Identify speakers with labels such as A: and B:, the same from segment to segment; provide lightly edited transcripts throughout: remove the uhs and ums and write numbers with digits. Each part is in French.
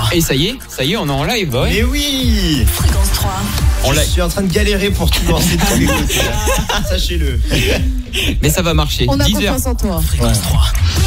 A: Et ça y est, on est en live. Ouais.
B: Mais oui.
C: Fréquence 3.
B: Je suis en train de galérer pour tout lancer de tous les côtés. Sachez-le.
A: Mais ça va marcher.
D: On a
A: 10
D: confiance en toi.
C: Fréquence 3.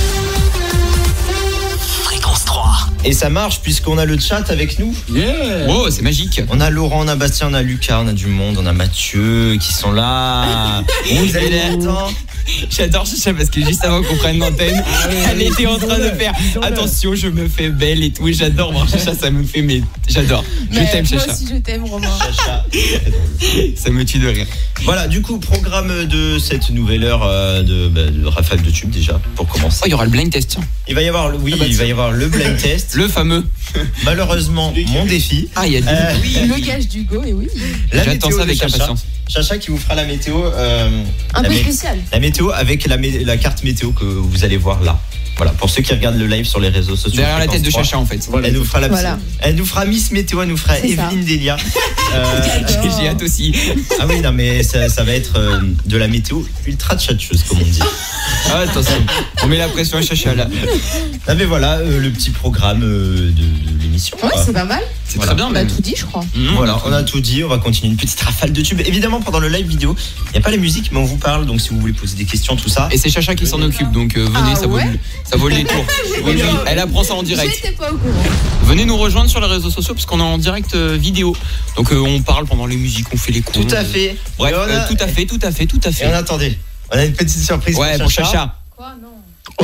C: Fréquence 3.
B: Et ça marche puisqu'on a le chat avec nous.
E: Yeah.
A: Wow, c'est magique.
B: On a Laurent, on a Bastien, on a Lucas, on a du monde, on a Mathieu qui sont là. Vous allez longtemps.
A: J'adore Chacha parce que juste avant qu'on prenne l'antenne, elle était en train de faire attention, je me fais belle et tout. Et j'adore voir Chacha, ça me fait, mais j'adore. Je t'aime, Chacha.
D: Moi aussi, je t'aime, Romain.
B: Chacha.
A: Ça me tue de rire.
B: Voilà, du coup, programme de cette nouvelle heure de rafale de tubes déjà, pour commencer.
A: Oh, il y aura le blind test, tiens.
B: Il va y avoir, il va y avoir le blind test.
A: Le fameux.
B: Malheureusement, mon défi.
A: Ah, il y a
D: Le gage d'Hugo, et oui.
B: La
A: J'attends
B: météo
A: ça avec
B: de Chacha.
A: impatience.
B: Chacha qui vous fera la météo.
D: Un peu spécial.
B: La météo avec la carte météo que vous allez voir là. Voilà, pour ceux qui regardent le live sur les réseaux sociaux.
A: Derrière la tête de
B: Fréquence
A: Chacha, en fait.
B: 3, elle nous fera
D: Voilà.
B: elle nous fera Miss Météo, elle nous fera
D: C'est ça.
B: Evelyne Delia.
A: J'ai hâte aussi.
B: Ah oui, non, mais ça va être de la météo ultra tchatcheuse, comme on dit.
A: Ah, attention, on met la pression à Chacha là.
B: Ah, mais voilà, le petit programme de l'émission.
D: Ouais,
B: quoi.
D: c'est pas mal.
A: C'est
B: Voilà.
A: très bien,
D: On a
A: même.
D: tout dit, je crois.
B: Voilà, on a tout dit, on va continuer une petite rafale de tubes. Évidemment, pendant le live vidéo, il n'y a pas la musique, mais on vous parle, donc si vous voulez poser des questions, tout ça.
A: Et c'est Chacha qui s'en occupe, donc venez,
D: Ah
A: ça vaut
D: ouais
A: le détour. Oui, oui, elle apprend ça en direct.
D: J'étais pas au courant.
A: Venez nous rejoindre sur les réseaux sociaux parce qu'on est en direct vidéo. Donc on parle pendant les musiques, on fait les cours.
B: Tout à fait.
A: Bref,
B: Et on a-
A: tout à fait.
B: Et on attendait. On a une petite surprise
A: Ouais, pour Chacha.
D: Quoi, non.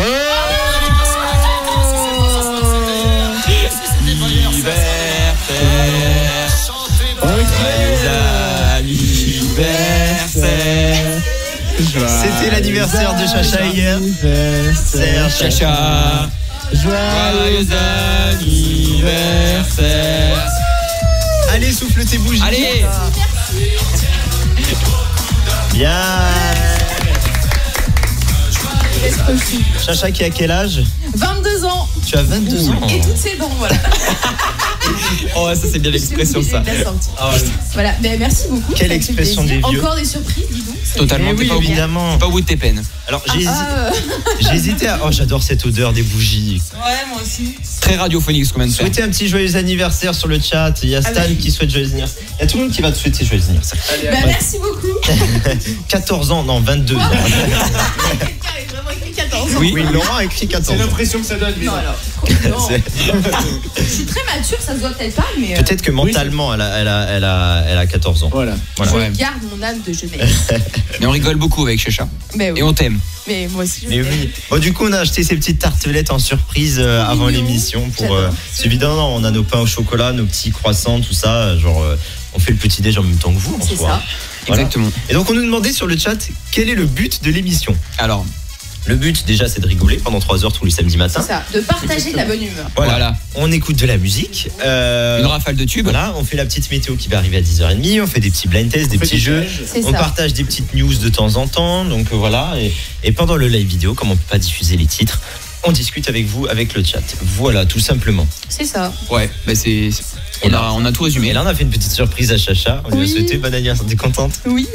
B: C'était l'anniversaire de Chacha hier. C'est
A: Chacha. Joyeux anniversaire.
B: Allez, souffle tes bougies.
A: Allez.
B: Bien.
D: Reste fou.
B: Chacha qui a quel âge?
D: 22 ans.
B: Tu as 22 ans.
D: Et toutes ses dents, voilà.
A: Oh, ça c'est bien l'expression ça.
D: Je l'ai sorti.
B: Ah,
D: Voilà, mais merci beaucoup.
B: Quelle
D: ça me fait
B: expression
D: plaisir.
B: des vieux.
D: Encore des surprises, dis donc. c'est
A: Totalement,
D: génial.
A: t'es pas au bout.
B: évidemment.
A: Pas au bout de tes peines.
B: Alors,
D: Ah,
B: j'ai hésité à... Oh, j'adore cette odeur des bougies.
C: Ouais, moi aussi.
A: Très radiophonique ce qu'on vient de faire.
B: Souhaitez un petit joyeux anniversaire sur le chat. Il y a Stan qui souhaite joyeux anniversaire. Il y a tout le monde qui va te souhaiter joyeux anniversaire.
D: Bah, merci beaucoup.
B: 14 ans, non, 22 ans.
D: Quelqu'un est vraiment écrit 14 ans.
A: Oui.
B: Oui, Laurent a écrit 14
E: C'est
B: ans.
E: l'impression que ça donne.
D: Non, alors. Non. Je suis très mature, ça se voit peut-être pas, mais
B: Peut-être que mentalement, elle a 14 ans.
E: Voilà.
B: Voilà.
A: Ouais.
D: je garde mon âme de jeunesse.
A: Mais on rigole beaucoup avec Chacha.
D: Mais oui.
A: Et on t'aime.
D: Mais moi aussi, je
B: Mais
D: t'aime.
B: oui. Bon, du coup, on a acheté ces petites tartelettes en surprise avant
D: Mignon.
B: l'émission. Pour,
D: J'adore.
B: c'est évident, non, on a nos pains au chocolat, nos petits croissants, tout ça. Genre, on fait le petit-déj en même temps que vous, en
D: C'est
B: soi.
D: ça.
B: Voilà.
A: Exactement.
B: Et donc, on nous demandait sur le chat quel est le but de l'émission.
A: Alors,
B: Le but, déjà, c'est de rigoler pendant 3 heures tous les samedis matins.
D: C'est ça, de partager de la bonne humeur.
A: voilà.
B: On écoute de la musique.
A: Une rafale de tubes.
B: Voilà, on fait la petite météo qui va arriver à 10h30. On fait des petits blind tests, des petits jeux.
D: C'est
B: On
D: ça.
B: partage des petites news de temps en temps. Donc voilà. Et pendant le live vidéo, comme on peut pas diffuser les titres, on discute avec vous, avec le chat. Voilà, tout simplement.
D: C'est ça.
A: Ouais, bah c'est.
B: Et là-
A: On a tout résumé.
B: Et là, on a fait une petite surprise à Chacha. On lui a
D: Oui.
B: souhaité bon anniversaire. T'es contente?
D: Oui.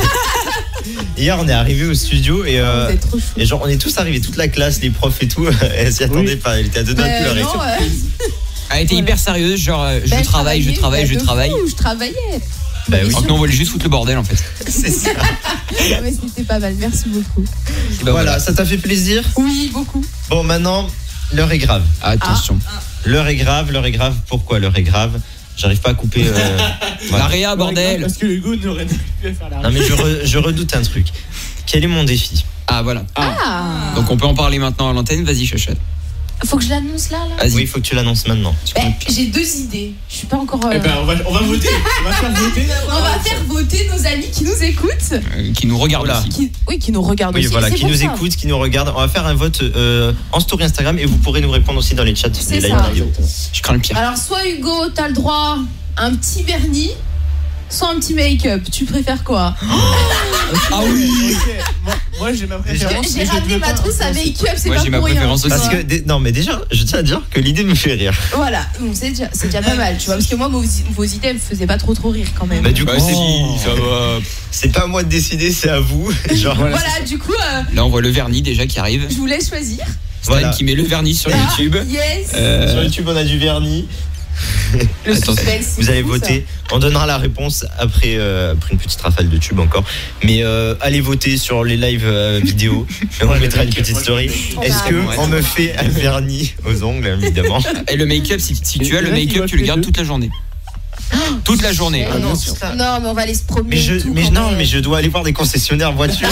B: Hier, on est arrivé au studio et,
D: Vous êtes trop chou.
B: et genre, on est tous arrivés, toute la classe, les profs et tout. Elle s'y attendait pas. Elle était à deux doigts de pleurer.
D: Non,
A: Elle était hyper sérieuse, genre je
D: bah,
A: travaille.
D: de fou, je travaillais.
B: Bah oui.
A: Alors que nous, on voulait juste foutre le bordel en fait.
B: C'est ça.
D: Ah, mais c'était pas mal, merci beaucoup.
A: Et bah,
B: Voilà, ça t'a fait plaisir?
D: Oui, beaucoup.
B: Bon, maintenant, l'heure est grave.
A: Attention.
B: L'heure est grave, l'heure est grave. Pourquoi l'heure est grave? J'arrive pas à couper.
A: La réa, bordel.
E: Parce que Hugo n'aurait plus à faire la
B: Non, mais je redoute un truc. Quel est mon défi?
A: Ah voilà.
D: Ah.
A: Donc on peut en parler maintenant à l'antenne. Vas-y, Chacha.
D: Faut que je l'annonce là.
A: Vas-y.
B: Oui, il faut que tu l'annonces maintenant.
D: J'ai 2 idées. Je suis pas encore.
E: Eh ben, on va voter. On va faire voter.
D: On va faire voter nos amis qui nous écoutent.
A: Qui nous regarde
B: Voilà.
A: aussi.
D: Qui nous regardent
B: Oui,
D: aussi.
B: voilà,
D: c'est
B: qui
D: pour
B: nous
D: ça.
B: écoute, qui nous regarde. On va faire un vote en story Instagram et vous pourrez nous répondre aussi dans les chats
D: C'est
B: des live
D: ça.
B: vidéo.
A: Je crains le pire.
D: Alors, soit Hugo, t'as le droit à un petit vernis. soit un petit make-up. Tu préfères quoi?
A: Ah oui.
E: Moi j'ai ma préférence.
D: J'ai ramené ma trousse à make-up, c'est
A: Moi,
D: pas
A: j'ai ma
D: pour rien.
A: préférence aussi.
B: Parce que, non, mais déjà, je tiens à dire que l'idée me fait rire.
D: Voilà, bon, c'est déjà pas mal, tu vois. Parce que moi, vos idées me faisaient pas trop rire quand même.
B: Bah, du coup,
A: Bah, ça va.
B: c'est pas à moi de décider, c'est à vous. Genre,
D: Voilà, du coup,
A: Là, on voit le vernis déjà qui arrive.
D: je vous laisse choisir.
A: Stan
B: Voilà.
A: qui met le vernis sur YouTube.
D: Yes.
B: Sur YouTube, on a du vernis.
D: Le
A: attends,
D: suspense, c'est
B: Vous allez
D: fou, ça.
B: voter. On donnera la réponse après une petite rafale de tube encore. Mais allez voter sur les lives vidéo. Et on mettra une petite story. Est-ce que on me fait un vernis aux ongles, évidemment?
A: Et le make-up, si tu as le
E: Il y en a qui
A: make-up,
E: votent
A: tu le
E: les
A: gardes
E: deux.
A: toute la journée. Toute la journée.
D: Eh non,
E: sûr.
D: non, mais on va aller se promener.
B: Mais
D: et tout, quand même.
B: mais je dois aller voir des concessionnaires voitures.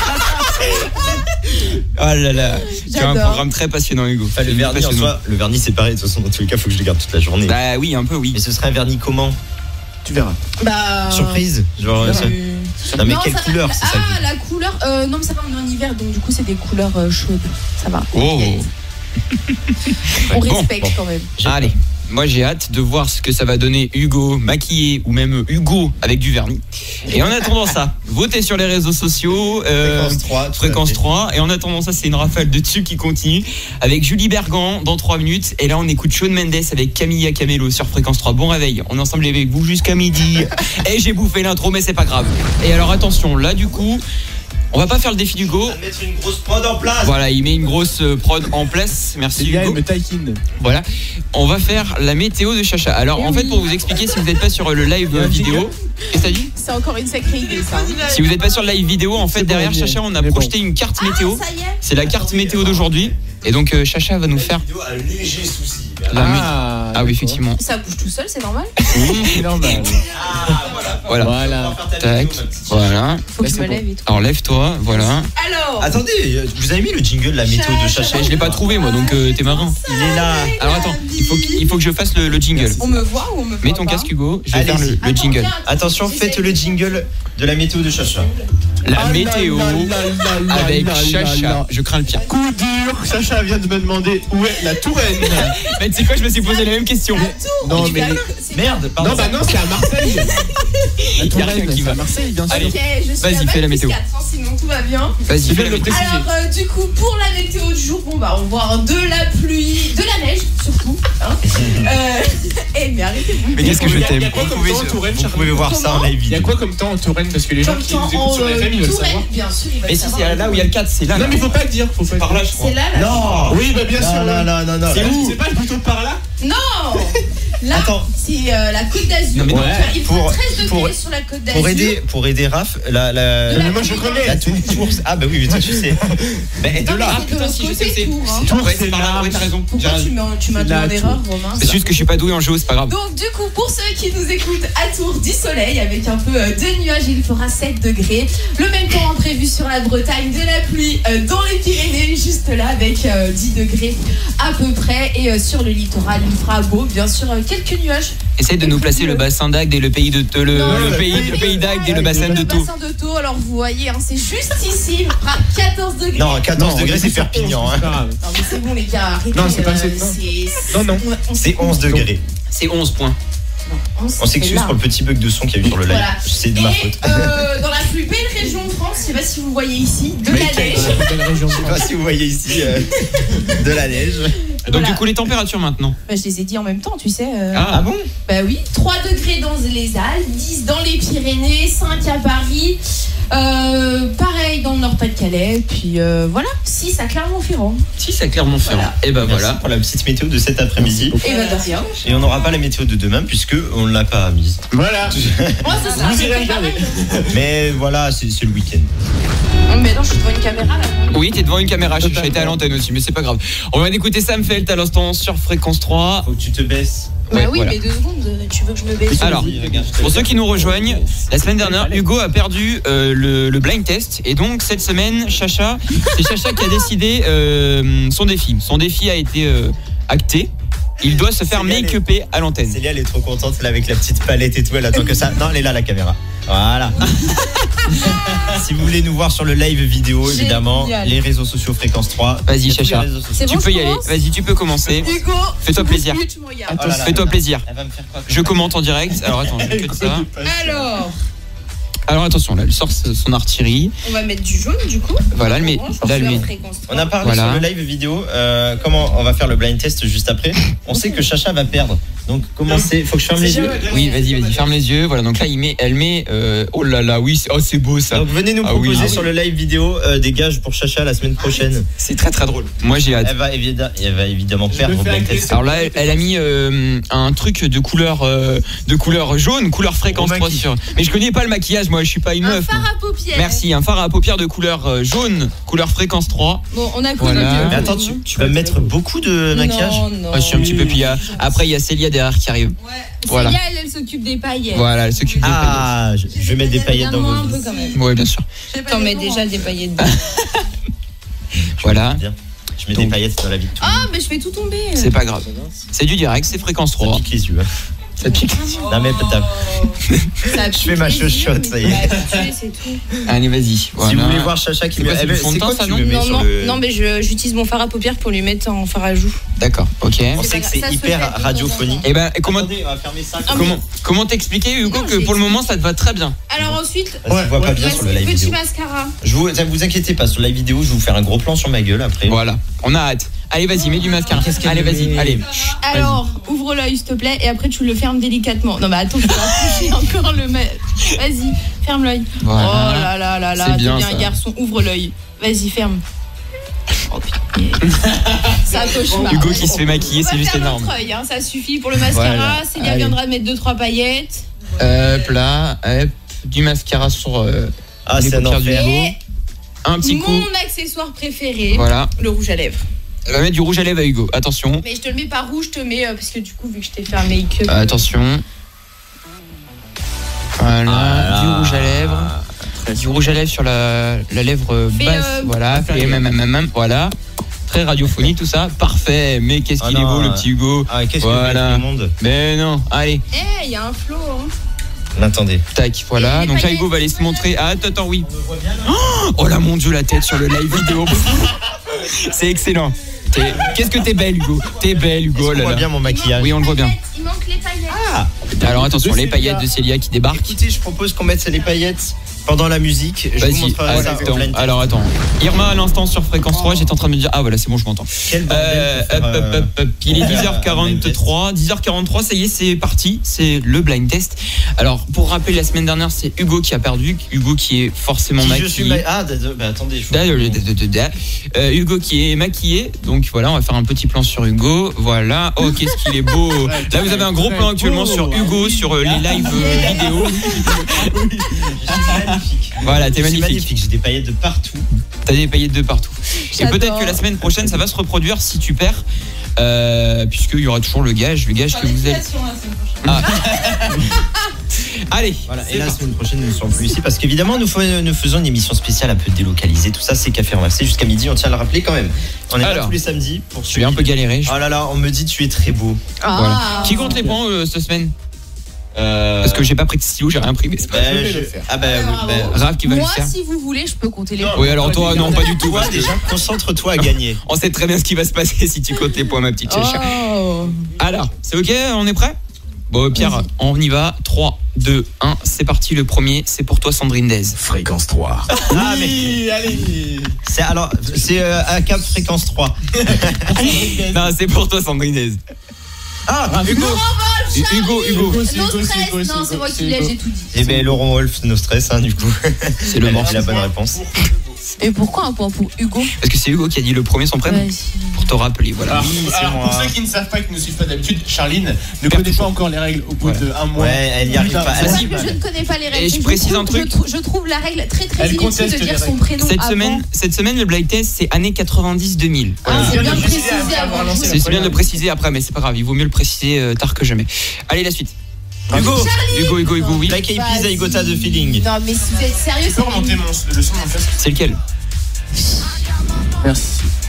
A: Oh là là. Tu as un
D: J'adore.
A: programme très passionnant, Hugo.
B: Enfin, le vernis en
A: Passionnant.
B: soi, le vernis c'est pareil. De toute façon, dans tous les cas, faut que je le garde toute la journée.
A: Bah oui, un peu, oui.
B: Mais ce serait un vernis comment?
E: Tu verras.
D: Bah.
B: Surprise. Genre, ça- Non, mais
D: Non,
B: quelle
D: ça va-
B: couleur? C'est ça que je-
D: Ah, la couleur. Non, mais ça va, on est en hiver, donc du coup, c'est des couleurs chaudes. Ça va.
A: Oh.
D: On
A: Bon,
D: respecte quand même.
A: Allez, moi j'ai hâte de voir ce que ça va donner Hugo maquillé ou même Hugo avec du vernis. Et en attendant ça, votez sur les réseaux sociaux.
B: Fréquence 3. tout à
A: Fréquence
B: fait.
A: 3. Et en attendant ça, c'est une rafale de tubes qui continue avec Julie Bergan dans 3 minutes. Et là, on écoute Shawn Mendes avec Camilla Cabello sur Fréquence 3. Bon réveil, on est ensemble avec vous jusqu'à midi. Et j'ai bouffé l'intro, mais c'est pas grave. Et alors attention, là du coup, on va pas faire le défi d'Hugo.
B: On va mettre une grosse prod en place.
A: Voilà, il met une grosse prod en place. Merci
E: Les gars, ils
A: Hugo.
E: me taquinent.
A: Voilà, on va faire la météo de Chacha. Alors
D: Eh
A: en fait,
D: oui.
A: pour vous expliquer, si vous n'êtes pas sur le live
E: Il y a un
A: vidéo, qu'est-ce que t'as dit?
D: C'est encore une sacrée idée, ça.
A: Si vous n'êtes pas sur le live vidéo, en fait,
E: C'est bon,
A: derrière
E: on y est.
A: Chacha, on a
E: On est
A: projeté une carte météo.
D: Ah, ça y est.
A: C'est la carte météo d'aujourd'hui. Et donc Chacha va nous faire
B: La vidéo a un léger souci.
A: la météo.
E: Ah,
A: Ah oui, effectivement.
D: Ça bouge tout seul, c'est normal.
E: Oui, c'est normal.
A: Voilà.
E: Voilà.
A: Tac. Voilà.
D: Faut que
E: Là,
D: je me
E: c'est
D: lève et tout.
A: Alors lève-toi, voilà.
D: Alors.
B: Attendez, vous avez mis le jingle de la météo de Chacha?
A: Je l'ai pas trouvé moi, donc t'es marin.
B: Il est là.
A: Alors attends, il faut que je fasse le jingle.
D: On me voit ou on me voit
A: Mets ton
D: pas?
A: casque Hugo, je vais
B: Allez-y.
A: faire le
D: Attends,
A: jingle.
D: viens,
B: Attention,
D: j'essaie
B: faites le jingle de la météo de Chacha.
A: La météo avec Chacha. Je crains le pire.
E: Coup dur. Chacha vient de me demander où est la Touraine.
A: Mais tu sais quoi, je me suis posé la même question.
E: Non, mais.
B: Merde, pardon.
E: Non, bah non, c'est à Marseille. La
A: Y a rien
E: Touraine,
A: qui
E: c'est
A: va.
E: à Marseille, bien sûr.
A: Allez.
D: Ok, je suis
A: Vas-y,
D: à
A: fais la
D: bac
A: météo.
D: plus 4, hein, sinon tout va bien.
A: Vas-y,
E: C'est
A: fais la
E: bien de
A: météo.
E: préciser.
D: Alors, du coup, pour la météo du jour, bon, bah, on va avoir de la pluie, de la neige, surtout. Hein. Mais arrêtez-vous.
A: Mais qu'est-ce que je
E: Il y a
A: t'aime.
E: quoi
B: Vous
E: comme
B: pouvez,
E: temps en Touraine,
B: vous
E: Charles
B: pouvez voir ça en live
E: Il y a
B: vidéo.
E: quoi comme temps en Touraine? Parce que les gens
D: Comme
E: qui
D: temps
E: nous écoutent sur
D: en
E: FM, ils veulent
D: Touraine,
E: savoir.
D: bien sûr, ils veulent
A: Mais si,
D: savoir.
A: c'est là où il y a le 4, c'est là.
E: Non, mais il faut pas le dire. Faut pas
A: par
E: le
A: là,
E: dire.
A: je crois.
D: C'est là, là.
B: Non.
E: Oui, bah bien sûr.
B: Non.
E: C'est pas plutôt par là?
D: Non. Là,
B: Attends.
D: c'est la Côte d'Azur.
A: Non, mais
D: Donc,
E: ouais,
D: il
B: pour-
D: faut 13 degrés
B: pour-
D: sur la Côte d'Azur.
B: Pour aider Raph,
D: La
E: Mais moi, je connais.
B: la tour. Ah bah oui, mais toi tu sais. Bah et de
D: Non, mais
B: là.
D: c'est de
A: putain,
D: l'autre
A: si, je
D: côté,
A: sais que c'est-
D: Tours, hein.
E: Tours,
A: Ouais,
E: c'est
A: c'est par là,
E: large.
A: ouais, t'as raison.
D: Pourquoi tu m'as
E: La
D: mis en
E: Tour.
D: erreur, Romain?
A: C'est juste que je suis pas doué en géo, c'est pas grave.
D: Donc du coup, pour ceux qui nous écoutent à Tours, du soleil avec un peu de nuages, il fera 7 degrés. Le même temps prévu sur la Bretagne, de la pluie dans les Pyrénées, juste là avec 10 degrés à peu près. Et sur le littoral, il fera beau, bien sûr, quelques nuages.
A: Essaye de nous placer le bassin d'Agde et le pays de
D: Non,
A: le pays d'Agde et le bassin de
D: Le
A: Thau.
D: bassin de Thau, alors vous voyez, hein, c'est juste ici, il fera 14 degrés.
B: Non, 14
E: Non,
B: degrés,
E: on
B: c'est
E: est sur
B: Perpignan.
E: 11,
B: Hein.
E: c'est pas grave.
D: Non mais c'est bon les gars, arrêtez.
E: Non, c'est pas assez, non. Non.
B: C'est 11 degrés.
A: C'est 11 points.
B: On s'excuse pour le petit bug de son qu'il y a eu sur le live.
D: Voilà.
B: C'est de ma faute.
D: Et dans la plus belle région de France, je sais pas si vous voyez ici, de la neige.
E: Belle région de
B: Je sais pas
E: France.
B: si vous voyez ici de la neige.
A: Donc
D: Voilà.
A: du coup les températures maintenant.
D: Bah, je les ai dit en même temps, tu sais.
A: Ah
B: bon?
D: Bah oui, 3 degrés dans les Alpes, 10 dans les Pyrénées, 5 à Paris, pareil dans le Nord-Pas-de-Calais, puis voilà, 6 à Clermont-Ferrand.
A: Si c'est Clermont-Ferrand.
D: Voilà.
A: Et ben
B: Voilà
A: voilà.
B: pour la petite météo de cet après-midi.
D: Et bah de rien.
B: Et on n'aura pas la météo de demain puisque on ne l'a pas mise.
E: Voilà.
D: Moi, ce sera
E: Vous irez
D: pareil.
E: regarder.
B: Mais voilà, c'est le week-end.
D: Mais non, je suis devant une caméra là.
A: Oui, t'es devant une caméra, j'ai été à l'antenne aussi, mais c'est pas grave. On va écouter Sam Felt à l'instant sur Fréquence 3.
B: Faut que tu te baisses.
D: Bah
A: Ouais,
D: oui,
A: voilà.
D: mais 2 secondes, tu veux que je me baisse?
A: Alors, pour ceux qui nous rejoignent, la semaine dernière, Hugo a perdu le blind test. Et donc, cette semaine, c'est Chacha qui a décidé son défi. Son défi a été acté. Il doit se faire
B: Célia,
A: make-upper à l'antenne.
B: Célia, elle est trop contente, elle est avec la petite palette et tout, elle attend que ça. Non, elle est là, la caméra. Voilà. Si vous voulez nous voir sur le live vidéo, évidemment,
D: Génial.
B: les réseaux sociaux Fréquence 3.
A: Vas-y,
B: Il y a tous les
A: Chacha.
B: réseaux sociaux.
D: C'est
A: Tu
D: bon,
A: peux
D: je
A: y aller.
D: commence
A: Vas-y, tu peux commencer.
D: Hugo,
A: Fais-toi plaisir.
D: tu me regardes.
B: Oh là là
A: Fais-toi
B: là.
A: plaisir.
B: Elle va me faire quoi?
A: Je commente en direct. Alors attends, je vais que ça. Alors attention, là, elle sort son artillerie.
D: On va mettre du jaune du coup.
A: Voilà, elle met. Là, elle met.
B: On a parlé
A: Voilà.
B: sur le live vidéo. Comment on va faire le blind test juste après. On sait que Chacha va perdre. Donc commencez. Faut que je ferme les yeux.
A: Oui, vas-y, ferme les yeux. Voilà, donc là, elle met. Oh là là, oui, oh, c'est beau ça.
B: Donc venez nous
A: Ah oui.
B: proposer
A: Ah oui.
B: sur le live vidéo des gages pour Chacha la semaine prochaine.
A: C'est très très drôle. Moi, j'ai hâte.
B: Elle va évidemment perdre au blind test.
A: Alors là, elle a mis un truc de couleur jaune, couleur fréquence
B: Au
A: 3
B: maquis.
A: sur. Mais je connais pas le maquillage, moi, je suis pas une
D: Un
A: meuf.
D: fard à paupières.
A: Merci, un fard à paupières de couleur jaune, couleur fréquence 3.
D: Bon, on a
A: Voilà.
D: connu.
B: Mais attends, tu vas mettre beaucoup de maquillage.
D: Non.
A: Ah, je suis un petit peu puis après il y a Célia derrière qui arrive. Voilà.
D: Célia, elle s'occupe des paillettes.
A: Voilà, elle s'occupe des
B: Ah, je vais mettre des paillettes dans
D: Regarde-moi
B: vos
D: un peu
B: vies.
D: quand même.
A: paillettes. Ouais, bien sûr.
D: T'en mets déjà des paillettes dedans.
A: Voilà.
B: Bien. Je mets des paillettes dans la vie de tout le
D: Ah,
B: monde.
D: mais je fais tout tomber.
A: C'est pas grave. C'est du direct, c'est fréquence
B: Ça
A: 3.
B: pique les yeux.
A: Ça pique.
B: Non mais peut-être. Je fais ma chochotte, ça y est.
D: C'est tout.
A: Allez, vas-y.
B: Si
A: Voilà.
B: vous voulez voir Chacha qui
A: C'est quoi, c'est du fond de
B: c'est
A: teint,
B: quoi
A: ça,
B: que tu
A: non
B: le mets sur le...
D: Non, mais j'utilise mon fard à paupières pour lui mettre en fard à joue.
A: D'accord, ok.
B: On sait que
D: Ça
B: c'est
D: se fait
B: hyper
D: de temps en
B: radiophonique.
A: Et ben comment
B: Attendez, on va fermer ça.
A: comment t'expliquer Hugo
D: Non,
A: que pour le moment ça te va très bien.
D: Alors ensuite,
B: Parce qu'on voit pas bien sur le live
D: petit
B: vidéo.
D: mascara.
B: Vous inquiétez pas, sur le live vidéo, je vais vous faire un gros plan sur ma gueule après.
A: Voilà, on a hâte. Allez, vas-y, mets du mascara. Allez, vas-y, allez. Chut, vas-y.
D: Alors, ouvre l'œil s'il te plaît et après tu le fermes délicatement. Non mais attends, je vais toucher encore le Vas-y, ferme l'œil.
A: Voilà.
D: Oh là là là là,
A: C'est
D: t'es
A: bien,
D: bien
A: ça.
D: garçon, ouvre l'œil. Vas-y, ferme. Oh putain. C'est un cauchemar.
A: Hugo qui se fait maquiller, c'est juste énorme.
D: Notre œil, hein, ça suffit pour le mascara.
A: Voilà.
D: Célia
A: Allez.
D: viendra de mettre 2-3 paillettes.
A: Hop là, hop, du mascara sur
B: Ah,
A: les
B: c'est un
A: paupières du
B: enfer.
A: Hugo.
D: Et
A: Un petit coup.
D: mon accessoire préféré,
A: Voilà.
D: le rouge à lèvres.
A: Elle va mettre du rouge à lèvres à Hugo. Attention.
D: Mais je te le mets pas rouge, je te mets parce que du coup vu que je t'ai fait un make-up.
A: Attention. Voilà,
B: Ah
A: du
B: là.
A: rouge à lèvres. Du rouge à lèvres sur la lèvre
D: Fais,
A: basse. Voilà, fais voilà. Très radiophonique tout ça. Parfait. Mais qu'est-ce
B: Ah
A: qu'il est
B: non.
A: beau le petit Hugo.
B: Ah, qu'est-ce que
A: Voilà.
B: vous le monde.
A: Mais non, allez,
D: Eh, il y a un flow. Hein.
B: Attendez.
A: tac, voilà.
D: Et les
A: Donc là
D: paillettes,
A: Hugo va aller se
D: voilà.
A: montrer. Ah, attends, oui. Oh là mon Dieu, la tête sur le live vidéo. C'est excellent. Qu'est-ce que t'es belle Hugo. T'es belle Hugo.
B: On
A: là
B: voit
A: là.
B: bien mon maquillage.
A: Oui, on le voit bien.
D: Il manque les paillettes.
B: Ah,
A: Alors attention, les paillettes de Célia qui débarquent.
B: écoutez, je propose qu'on mette les paillettes pendant la musique. Je vous
A: Vas-y,
B: montrerai ça au blind test.
A: alors attends. Irma à l'instant sur fréquence 3, j'étais en train de me dire, ah voilà, c'est bon, je m'entends.
B: Quel bordel pour faire,
A: Hop. Il est
B: pour faire un blind
A: 10h43. 10h43, ça y est, c'est parti. C'est le blind test. Alors, pour rappeler, la semaine dernière, c'est Hugo qui a perdu. Hugo qui est forcément
B: Qui
A: maquillé.
B: je suis Ah, bah, attendez, je
A: Hugo qui est maquillé. Donc voilà, on va faire un petit plan sur Hugo. Voilà. Oh, qu'est-ce qu'il est beau. Là, vous avez un gros plan actuellement sur Hugo, sur les lives vidéo.
B: magnifique.
A: Voilà, t'es
B: Je suis
A: magnifique.
B: J'ai des paillettes de partout.
A: T'as des paillettes de partout. Et
D: J'adore.
A: peut-être que la semaine prochaine, ça va se reproduire si tu perds. Puisqu'il y aura toujours le gage que vous avez. Ah. Allez,
B: Voilà. Et la semaine prochaine, nous ne serons plus ici parce qu'évidemment, nous faisons une émission spéciale un peu délocalisée. Tout ça, c'est Café Renversé jusqu'à midi. On tient à le rappeler quand même. On est là
A: Alors,
B: tous les samedis pour
A: je vais un peu galérer.
B: Oh là là, on me dit tu es très beau.
A: Voilà.
D: Ah.
A: Qui compte les points cette semaine? Parce que j'ai pas pris de stylo, j'ai rien pris, mais c'est pas grave.
B: Ah bah,
A: Raph qui va
D: Moi,
A: le faire.
D: si vous voulez, je peux compter les points.
A: Oui, alors toi, non, pas du tout.
B: toi
A: parce que
B: déjà, concentre-toi à gagner.
A: on sait très bien ce qui va se passer si tu comptes les points, ma petite Chacha.
D: Oh.
A: Alors, c'est ok, on est prêt? Bon, Pierre, on y va. 3, 2, 1, c'est parti. Le premier, c'est pour toi, Sandrine Dez.
C: Fréquence 3.
B: Ah mais
E: allez.
B: c'est à Cap Fréquence 3.
A: Non, c'est pour toi, Sandrine Dez.
B: Ah, Hugo.
A: Hugo.
D: No stress, non, c'est moi qui l'ai, j'ai tout dit.
B: Eh ben Laurent Wolf, no stress hein, du coup.
A: C'est le morceau.
B: la bonne réponse.
D: Et pourquoi un point pour Hugo?
A: Parce que c'est Hugo qui a dit le premier son prénom. Pour te rappeler, voilà.
E: Alors,
B: moi.
E: pour ceux qui ne savent pas, qui ne suivent pas d'habitude, Charline ne connaît pas encore les règles au bout d'un mois.
B: Ouais, elle y arrive pas.
D: C'est
A: Vas-y.
D: vrai que je ne connais pas les règles.
A: Et je précise un truc.
D: Je trouve la règle très très
E: Elle
D: inutile
E: conteste
D: de dire
E: les
D: son
E: règles.
D: prénom avant.
A: Cette semaine, le blind test, c'est années 90-2000.
D: Ah, c'est bien
E: Je
D: précisé
E: sais, après avoir
D: avant.
E: lancé
A: C'est bien de le préciser après, mais c'est pas grave, il vaut mieux le préciser tard que jamais. Allez, la suite. Hugo, oui.
B: Black Eyed Peas, I Got a the Feeling.
D: Non, mais si vous êtes sérieux,
E: Tu peux remonter le son de mon casque?
A: C'est lequel?
E: Merci.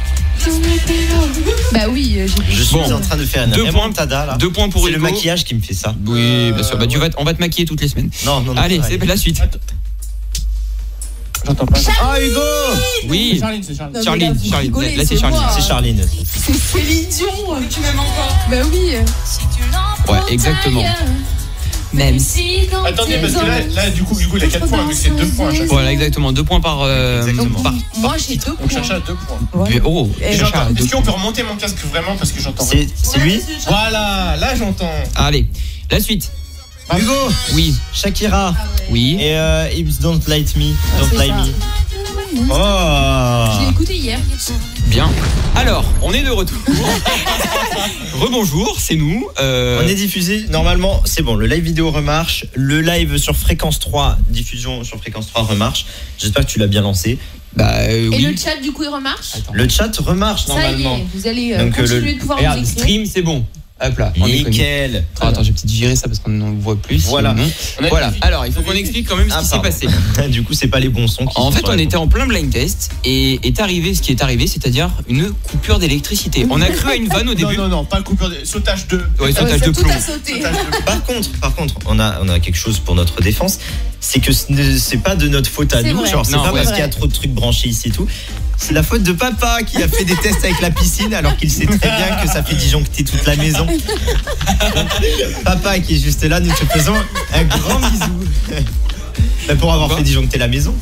D: Bah oui, j'ai
B: Je suis
A: Bon.
B: en train de faire une
A: 2 points.
B: remontada là.
A: 2 points pour
B: C'est le
A: Hugo.
B: maquillage qui me fait ça.
A: Oui, bien sûr. Bah, on va te maquiller toutes les semaines.
B: Non.
A: Allez,
B: ça
A: c'est
B: va.
A: la suite.
E: J'entends pas.
B: Ah Hugo.
A: Oui,
E: Charline, c'est Charline.
D: Non, mais
A: Charline,
D: là, vous
A: Charline.
D: rigolez,
A: Là, c'est
D: c'est
A: Charline.
D: moi.
B: C'est Charline.
D: C'est Céline Dion.
C: Tu m'aimes encore.
D: Bah oui.
A: Ouais, exactement. Même si.
E: Attendez, parce que là, du coup, Hugo, il a 4 points, vu que c'est 2 points à chaque fois.
A: Voilà, exactement. 2 points par.
B: Exactement.
D: Moi j'ai 2
E: Donc
D: points.
E: Chacha a 2 points.
D: Ouais.
A: Oh,
D: Et
A: Chacha,
E: J'entends.
A: deux
E: Est-ce qu'on
A: points.
E: peut remonter mon casque vraiment parce que j'entends rien.
B: C'est lui.
E: Voilà, là j'entends.
A: Allez, la suite.
B: Hugo.
A: Oui,
B: Shakira.
A: oui.
B: Et Hips Don't Light Me. Don't
D: c'est
B: Lie
D: ça.
B: Me.
D: Je l'ai
B: Oh.
D: écouté hier.
A: Bien. Alors, on est de retour. Rebonjour, c'est nous.
B: On est diffusé, normalement, c'est bon, le live vidéo remarche, le live sur Fréquence 3, diffusion sur Fréquence 3 remarche. J'espère que tu l'as bien lancé.
A: Bah
D: Et
A: oui.
D: le chat du coup il remarche.
A: Attends.
B: Le chat remarche
D: Ça y
B: normalement.
D: est, vous allez
B: Donc,
D: continuer de pouvoir nous
A: Regarde,
D: écrire.
A: stream, c'est bon. Hop là, on est connu.
B: Nickel.
A: Attends, j'ai peut-être viré ça parce qu'on ne voit plus.
B: Voilà.
A: sinon. Voilà. Alors, il faut qu'on explique quand même ce qui s'est passé.
B: Du coup, c'est pas les bons sons qui
A: En
B: sont
A: fait,
B: sur
A: on
B: la
A: était en plein blind test et est arrivé ce qui est arrivé, c'est-à-dire une coupure d'électricité. On a cru à une vanne au début.
E: Non, pas coupure de sautage de.
A: Ouais,
D: Ouais,
A: sautage
D: ça,
A: de
D: tout
A: plomb.
D: a sauté.
B: Par contre, on a quelque chose pour notre défense, c'est que c'est pas de notre faute à
D: C'est
B: nous,
D: vrai.
B: genre c'est
A: Non,
B: pas
A: ouais.
B: parce qu'il y a trop de trucs branchés ici et tout. C'est la faute de papa qui a fait des tests avec la piscine alors qu'il sait très bien que ça fait disjoncter toute la maison. Papa qui est juste là, nous te faisons un grand bisou. Bah, pour avoir
A: Quoi
B: fait disjoncter la maison.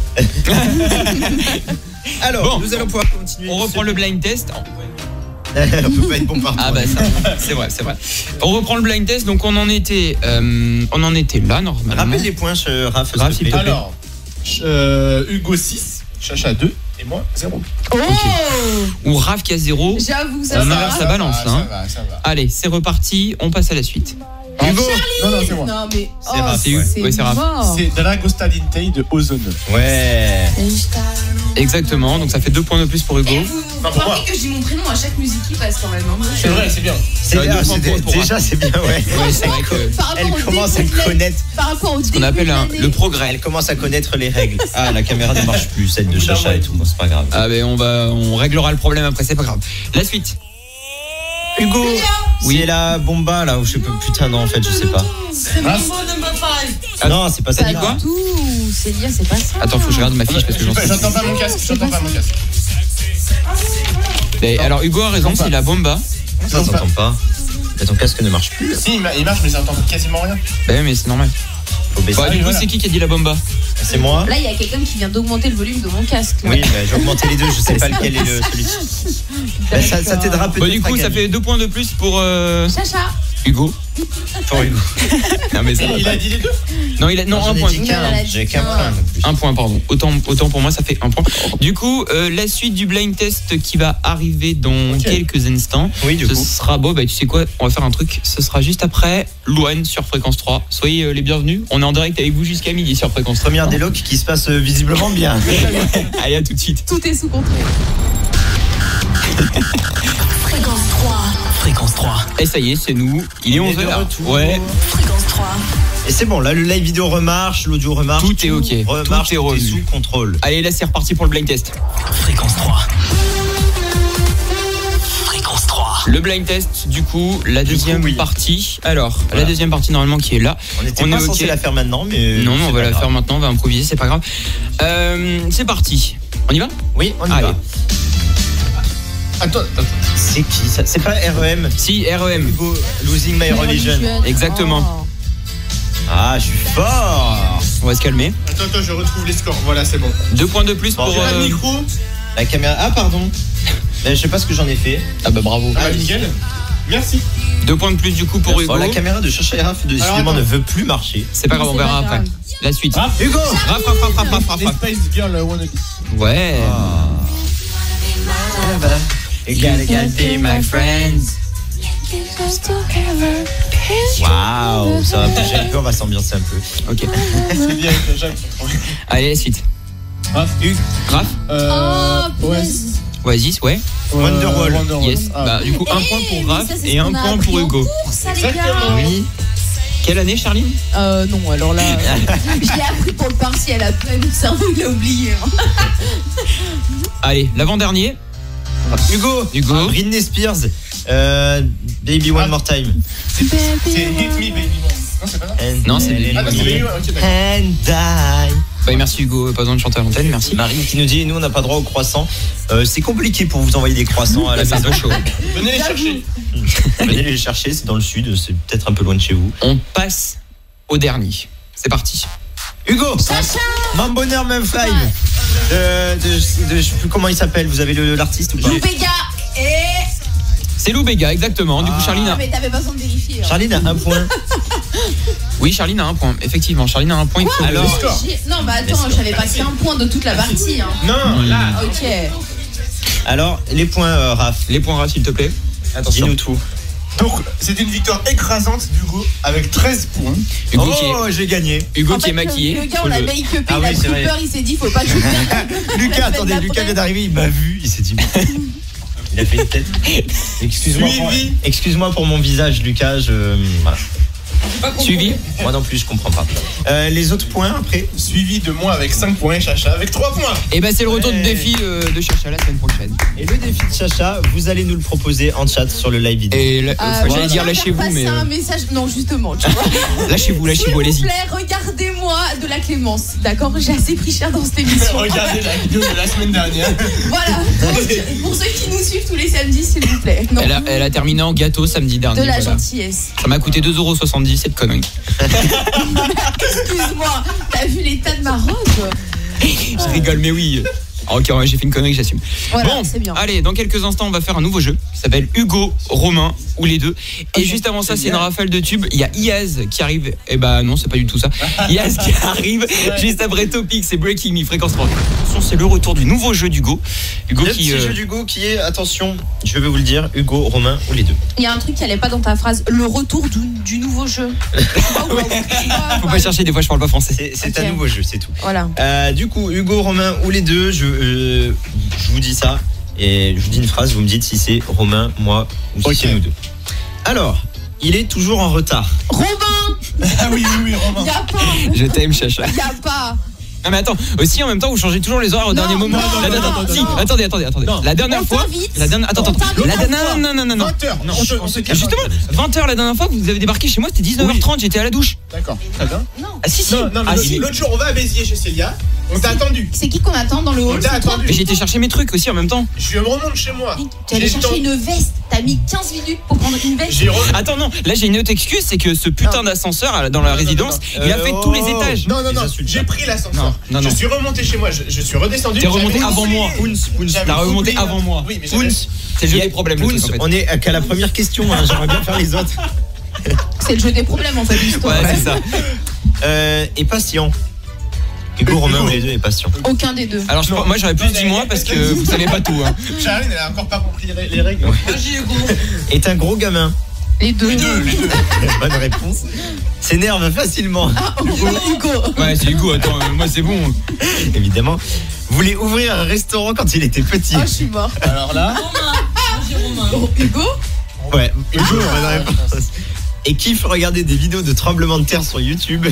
B: Alors,
A: Bon.
B: nous allons pouvoir continuer.
A: On reprend le blind test.
B: On peut pas être bon partout.
A: Ah bah ça, c'est vrai. On reprend le blind test, donc on en était là normalement.
B: Rappelle les points, Raph, s'il te
A: Raph, s'il
B: plaît.
A: te plaît.
E: Alors, Hugo 6, Chacha 2 et moi 0.
D: Oh
A: Ou Raph qui a 0.
D: J'avoue, ça
A: On
D: va.
A: inverse. Ça balance, hein.
E: Ça va.
A: Allez, c'est reparti, on passe à la suite.
B: Hugo.
E: Non, c'est moi.
D: Non mais
B: C'est Raph,
A: c'est
B: ouais.
A: Oui, c'est Raph.
D: mort.
E: C'est Dragosta Dintei de Ozone.
B: Ouais.
A: Exactement, donc ça fait 2 points de plus pour Hugo.
D: Et vous
E: Non, pour moi.
D: remarquez que je dis mon prénom à chaque musique qui passe quand même. Hein.
E: C'est vrai, c'est bien.
B: C'est
A: Ouais,
B: bien,
A: deux points pour
B: déjà c'est bien, ouais.
A: Ouais, c'est vrai que
D: Par rapport
B: Elle
D: au
B: commence à
D: début de l'année-
B: connaître.
D: Par rapport au
A: qu'on
D: début
A: appelle
D: de l'année.
A: le progrès.
B: Elle commence à connaître les règles. Ah, la caméra ne marche plus, celle de
E: Au bout d'un
B: Chacha
E: mois.
B: et tout, bon, c'est pas grave.
A: Ah ben on réglera le problème après, c'est pas grave. La suite.
B: Hugo,
A: Oui.
B: c'est la bomba là où je peux. Putain, non, en fait, je sais pas.
C: C'est
E: Ah.
C: Mambo number 5.
A: Ah,
B: Non, c'est pas
A: t'as
B: ça.
A: dit quoi
D: Tout, Célia, c'est pas ça.
A: Attends, faut que je regarde ma fiche parce que j'en sais
E: J'entends pas mon casque. J'entends pas mon casque.
A: plus. Alors Hugo a raison, c'est la bomba.
B: Ça s'entend pas. Mais ton casque ne marche plus.
E: Si, il marche, mais ça entend quasiment rien.
A: Bah mais c'est normal.
B: Faut baisser.
A: Bah, du coup,
E: voilà.
A: c'est qui a dit la bomba?
B: C'est moi.
D: Là, il y a quelqu'un qui vient d'augmenter le volume de mon casque. là.
B: Oui, bah, j'ai augmenté les deux, je sais pas lequel est celui-ci. Bah, ça t'aidera peut-être.
A: Bah du coup,
B: à
A: ça
B: gagner.
A: fait 2 points de plus pour
D: Chacha.
A: Hugo.
B: Pour Hugo.
A: Non mais ça va
E: Il
A: pas.
E: a dit les deux.
A: Non, il a non,
B: J'en
A: un
B: ai
A: point.
B: dit qu'un, j'ai qu'un point non plus.
A: Un point, pardon. Autant pour moi, ça fait 1 point. Du coup, la suite du blind test qui va arriver dans quelques instants.
B: Oui, du
A: Ce
B: coup.
A: sera beau, bah tu sais quoi, on va faire un truc, ce sera juste après Louane sur Fréquence 3. Soyez les bienvenus, on est en direct avec vous jusqu'à midi sur Fréquence 3.
B: Première déloc qui se passe visiblement bien.
A: Allez, à tout de suite.
D: Tout est sous contrôle.
C: Fréquence 3. Fréquence 3.
A: Et ça y est, c'est nous, il est
B: On est
A: 11h.
B: de retour.
A: Ouais,
C: Fréquence 3.
B: Et c'est bon, là le live vidéo remarche, l'audio remarche.
A: Tout est ok,
B: Remarche,
A: tout est
B: tout est
A: revenu.
B: sous contrôle.
A: Allez, là c'est reparti pour le blind test.
C: Fréquence 3. Fréquence 3.
A: Le blind test, du coup, la deuxième
B: oui.
A: partie. Alors, la
B: Voilà.
A: deuxième partie normalement qui est là.
B: On était
A: On
B: pas
A: est
B: censé
A: ok.
B: la faire maintenant, mais.
A: Non, mais on
B: c'est
A: va
B: pas
A: la
B: grave.
A: faire maintenant, on va improviser, c'est pas grave. C'est parti. On y va?
B: Oui, on y
A: Allez.
B: va.
E: Attends.
B: C'est qui ça? C'est pas REM.
A: Si, REM.
B: Hugo, Losing My Religion.
A: Exactement.
B: Ah, je suis fort.
A: On va se calmer.
E: Attends, je retrouve les scores. Voilà, c'est bon.
A: 2 points de plus
B: Bon,
A: pour.
E: J'ai pas de micro.
B: La caméra. Ah, pardon. Mais je sais pas ce que j'en ai fait.
A: Ah bah bravo.
E: Ah, nickel. Merci.
A: 2 points de plus du coup pour Hugo.
B: Oh, la caméra de Chacha et Raph, décidément,
E: attends.
B: ne veut plus marcher.
A: C'est pas grave, on
D: C'est
A: verra
D: pas
A: après.
D: grave.
A: La suite.
E: Raph.
B: Hugo.
A: Raph.
E: Les Spice Girls wannabe.
A: Ouais.
B: Égal, t'es my friends. Waouh, ça va bouger un peu, on va s'ambiancer un peu.
A: Ok.
E: C'est bien avec Jacques.
A: Allez, la suite.
E: Raph.
A: Raph.
D: Oh,
E: Ouais.
D: punaise.
A: Oasis, ouais.
B: Wonderwall.
A: Yes.
E: Ah.
A: Bah, du coup, 1 point pour Raph
D: Ça, c'est
A: et
D: ce
A: 1
D: qu'on a
A: point
D: appris
A: pour
D: en
A: Hugo.
D: cours, ça, les gars.
E: Exactement.
A: Oui. Quelle année, Charline?
D: Non, alors là, je l'ai appris pour le partiel après, mon cerveau il a oublié. hein.
A: Allez, l'avant-dernier.
B: Hugo. Britney Spears. Baby One More Time.
E: C'est Hit Me Baby. Non, c'est pas ça.
A: Non, c'est Baby.
E: Ah, bah, c'est Baby, ouais, ok, d'accord.
B: And die.
A: Bah, merci Hugo, pas besoin de chanter à l'antenne, merci.
B: Marine qui nous dit, nous on n'a pas droit aux croissants. C'est compliqué pour vous envoyer des croissants à la
A: C'est un
B: maison.
A: peu chaud.
E: Venez les chercher.
B: Venez les chercher, c'est dans le sud, c'est peut-être un peu loin de chez vous.
A: On passe au dernier. C'est parti.
B: Hugo.
D: Sacha.
B: Mon bonheur même five. Je sais plus comment il s'appelle. Vous avez l'artiste ou pas?
D: Lou Béga. Et.
A: C'est Lou Béga, exactement. Du coup, Charline a...
D: Mais t'avais pas besoin de vérifier. Hein.
B: Charline a 1 point.
A: Oui, Charline a 1 point. Effectivement, Charline a 1 point.
D: Quoi?
B: Alors,
D: Non, bah attends, j'avais pas qu'un point de toute la partie. Hein.
E: Non, là.
D: Ok.
B: alors les points, Raph.
A: Les points, s'il te plaît. Attention.
B: Dis-nous tout.
E: Donc, c'est une victoire écrasante d'Hugo avec 13 points.
A: Hugo,
B: J'ai gagné.
A: Hugo
D: En
A: qui
D: fait,
A: est maquillé.
D: Le gars, on l'a make-upé,
B: Ah
D: il a
B: oui,
D: pris
B: c'est vrai.
D: peur, il s'est dit, faut pas que je
B: Lucas, attendez, Lucas vient d'arriver, il m'a vu, il s'est dit. Il a fait une tête. Excuse-moi pour mon visage, Lucas. Voilà.
A: Suivi.
B: Moi non plus, je comprends pas. Les autres points après.
E: Suivi de moi avec 5 points et Chacha avec 3 points.
A: Et ben c'est le retour du défi de Chacha la semaine prochaine.
B: Et le défi de Chacha, vous allez nous le proposer en chat sur le live vidéo.
A: Et j'allais dire lâchez-vous, mais
D: C'est un message. Non, justement, tu vois.
A: lâchez-vous,
D: S'il vous
A: allez-y.
D: plaît, regardez-moi de la clémence. D'accord, j'ai assez pris cher dans cette émission.
E: Regardez la vidéo de la semaine dernière.
D: Voilà. Donc, pour ceux qui nous suivent tous les samedis, s'il vous plaît. Non.
A: Elle a terminé en gâteau samedi dernier.
D: De la
A: voilà.
D: gentillesse.
A: Ça m'a coûté 2,70€ cette connerie.
D: Excuse-moi, t'as vu l'état de ma robe?
A: Je rigole, mais oui. Ok, ouais, j'ai fait une connerie, j'assume.
D: Voilà,
A: Bon,
D: c'est bien.
A: allez, dans quelques instants, on va faire un nouveau jeu qui s'appelle Hugo, Romain ou les deux. Et
D: Ok,
A: juste avant ça, c'est une rafale de tubes. Il y a Iaz qui arrive. Eh ben non, c'est pas du tout ça. Iaz qui arrive juste après Topic, c'est Breaking Me, fréquence 3. Attention, c'est le retour du nouveau jeu d'Hugo. Hugo
B: Le
A: qui.
B: petit jeu d'Hugo qui est, attention, je vais vous le dire, Hugo, Romain ou les deux.
D: Il y a un truc qui allait pas dans ta phrase, le retour du nouveau jeu.
A: Faut pas chercher, des fois je parle pas français.
B: C'est
D: Ok.
B: un nouveau jeu, c'est tout.
D: Voilà.
B: Du coup, Hugo, Romain ou les deux, je vous dis ça et je vous dis une phrase, vous me dites si c'est Romain, moi ou si
E: Ok.
B: c'est nous deux. Alors, il est toujours en retard.
D: Robin,
E: Ah oui, Romain.
D: y a pas,
A: Je t'aime, Chacha.
D: y a pas.
A: Ah mais attends, aussi en même temps vous changez toujours les horaires au dernier moment.
D: non,
A: Si,
D: non.
A: attendez.
E: Non.
A: La dernière
D: On
A: fois,
D: t'invite.
A: attends.
D: On t'invite
A: La
D: à
A: dernière, non.
E: 20h.
B: Non,
E: on se cache.
A: Justement, 20h la dernière fois que vous avez débarqué chez moi, c'était 19h30, j'étais à la douche.
E: D'accord, très bien.
A: Ah si.
E: Non,
A: Ah,
E: mais
A: si.
E: l'autre jour, on va à Béziers chez Célia. On t'a attendu.
D: C'est qui qu'on attend dans le
E: On
D: hall?
E: t'a
D: C'est toi?
E: attendu.
A: Mais j'ai été chercher mes trucs aussi en même temps.
E: Je remonte chez moi.
D: Tu allais
E: J'ai
D: chercher
E: le temps.
D: une veste. T'as mis 15 minutes pour prendre une veste.
A: Attends non, là j'ai une autre excuse, c'est que ce putain d'ascenseur dans la
E: Non,
A: résidence,
B: non.
A: il a fait tous les étages.
E: Non,
B: Les insultes,
E: j'ai
B: là.
E: pris l'ascenseur.
A: Non.
E: Je suis remonté chez moi, je suis redescendu.
A: T'es remonté
E: J'avais
A: avant
E: oublié.
A: moi.
E: J'avais
A: T'as remonté
E: oublié.
A: avant moi.
E: Oui, mais j'avais-
B: Pounce,
A: C'est le jeu des problèmes. le
B: Pounce,
A: truc, en fait.
B: on est qu'à la première question, hein, j'aimerais bien faire les autres.
D: C'est le jeu des problèmes en fait, l'histoire.
A: Ouais, c'est ça.
B: Et patient. Hugo, Romain ou les deux est patient.
D: Aucun des deux.
A: Alors moi j'aurais plus dit moi parce que vous savez pas tout. Hein.
E: Charline, elle a encore pas compris les règles.
B: Est un gros gamin.
D: Les deux.
E: Les deux.
B: Bonne réponse. S'énerve facilement.
D: Ah, Hugo.
A: Ouais c'est Hugo, attends, moi c'est bon.
B: Évidemment. Voulait ouvrir un restaurant quand il était petit.
D: Ah, je suis mort.
E: Alors là,
D: Oh, Hugo.
B: Ouais, Hugo, bonne réponse. Et kiffe regarder des vidéos de tremblements de terre sur YouTube.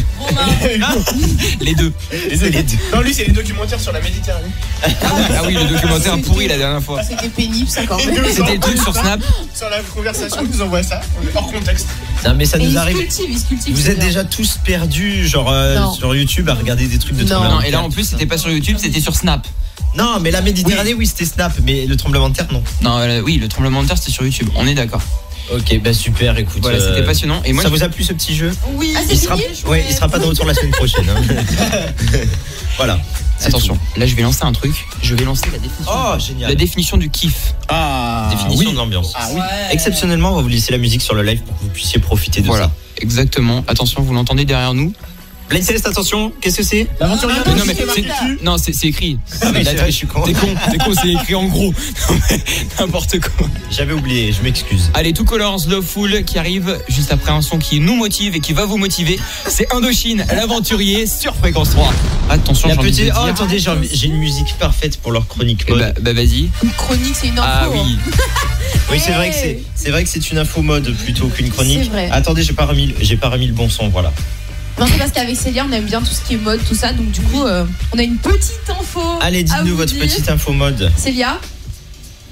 A: Les deux.
B: C'est les deux.
E: non, lui, c'est les documentaires sur la Méditerranée.
A: Ah oui, le documentaire pourri la dernière fois.
D: C'était pénible ça quand même.
A: C'était le truc sur Snap.
E: Sur la conversation, il nous envoie ça. On est hors contexte.
B: Non mais ça
D: Et
B: nous
D: il
B: arrive.
D: se cultive.
B: Vous
D: c'est
B: êtes
D: bien.
B: déjà tous perdus, genre
D: Non.
B: sur YouTube à regarder des trucs de
D: Non.
B: tremblements
A: Non,
B: de
A: et là
B: terre.
A: en plus c'était pas sur YouTube, c'était sur Snap.
B: Non, mais la Méditerranée, oui, c'était Snap, mais le tremblement de terre, non.
A: Non, oui, le tremblement de terre c'était sur YouTube, on est d'accord.
B: Ok, bah super, écoute.
A: Voilà, c'était passionnant. Et moi,
B: ça vous a plu ce petit jeu?
D: Oui. Ah,
B: Il
D: c'est
B: sera,
D: fini.
B: ouais, il sera pas de retour la semaine prochaine. Hein. Voilà. c'est
A: attention,
B: tout.
A: là je vais lancer un truc. Je vais lancer la définition.
B: Oh,
A: La
B: génial.
A: définition du kiff.
E: Ah,
B: Définition de l'ambiance.
E: Ah oui.
B: Exceptionnellement, on va vous laisser la musique sur le live pour que vous puissiez profiter de
A: Voilà,
B: ça.
A: exactement. Attention, vous l'entendez derrière nous.
B: Blind Test, attention, qu'est-ce que c'est?
E: L'aventurier.
A: Mais non, mais
D: c'est
A: c'est
D: marqué.
A: non, c'est écrit.
B: mais
A: Là,
B: c'est vrai, je suis con.
A: T'es con, c'est écrit en gros. Non, mais n'importe quoi.
B: J'avais oublié, je m'excuse.
A: Allez, Two Colors Loveful qui arrive juste après un son qui nous motive et qui va vous motiver. C'est Indochine, l'aventurier sur Fréquence 3. Attention,
B: La
A: j'ai envie de
B: petite.
A: dire.
B: Oh, attendez, j'ai une musique parfaite pour leur chronique
A: Eh
B: mode.
A: bah vas-y.
D: Une chronique, c'est une info.
A: Ah oui.
D: hein.
B: Oui, c'est vrai que c'est vrai que c'est une info mode plutôt qu'une chronique.
D: C'est vrai.
B: Attendez, j'ai pas remis le bon son, voilà.
D: Non, c'est parce qu'avec Célia, on aime bien tout ce qui est mode, tout ça. Donc, du coup, on a une petite info.
B: Allez,
D: à
B: dites-nous
D: vous
B: votre
D: dire.
B: petite info mode.
D: Célia,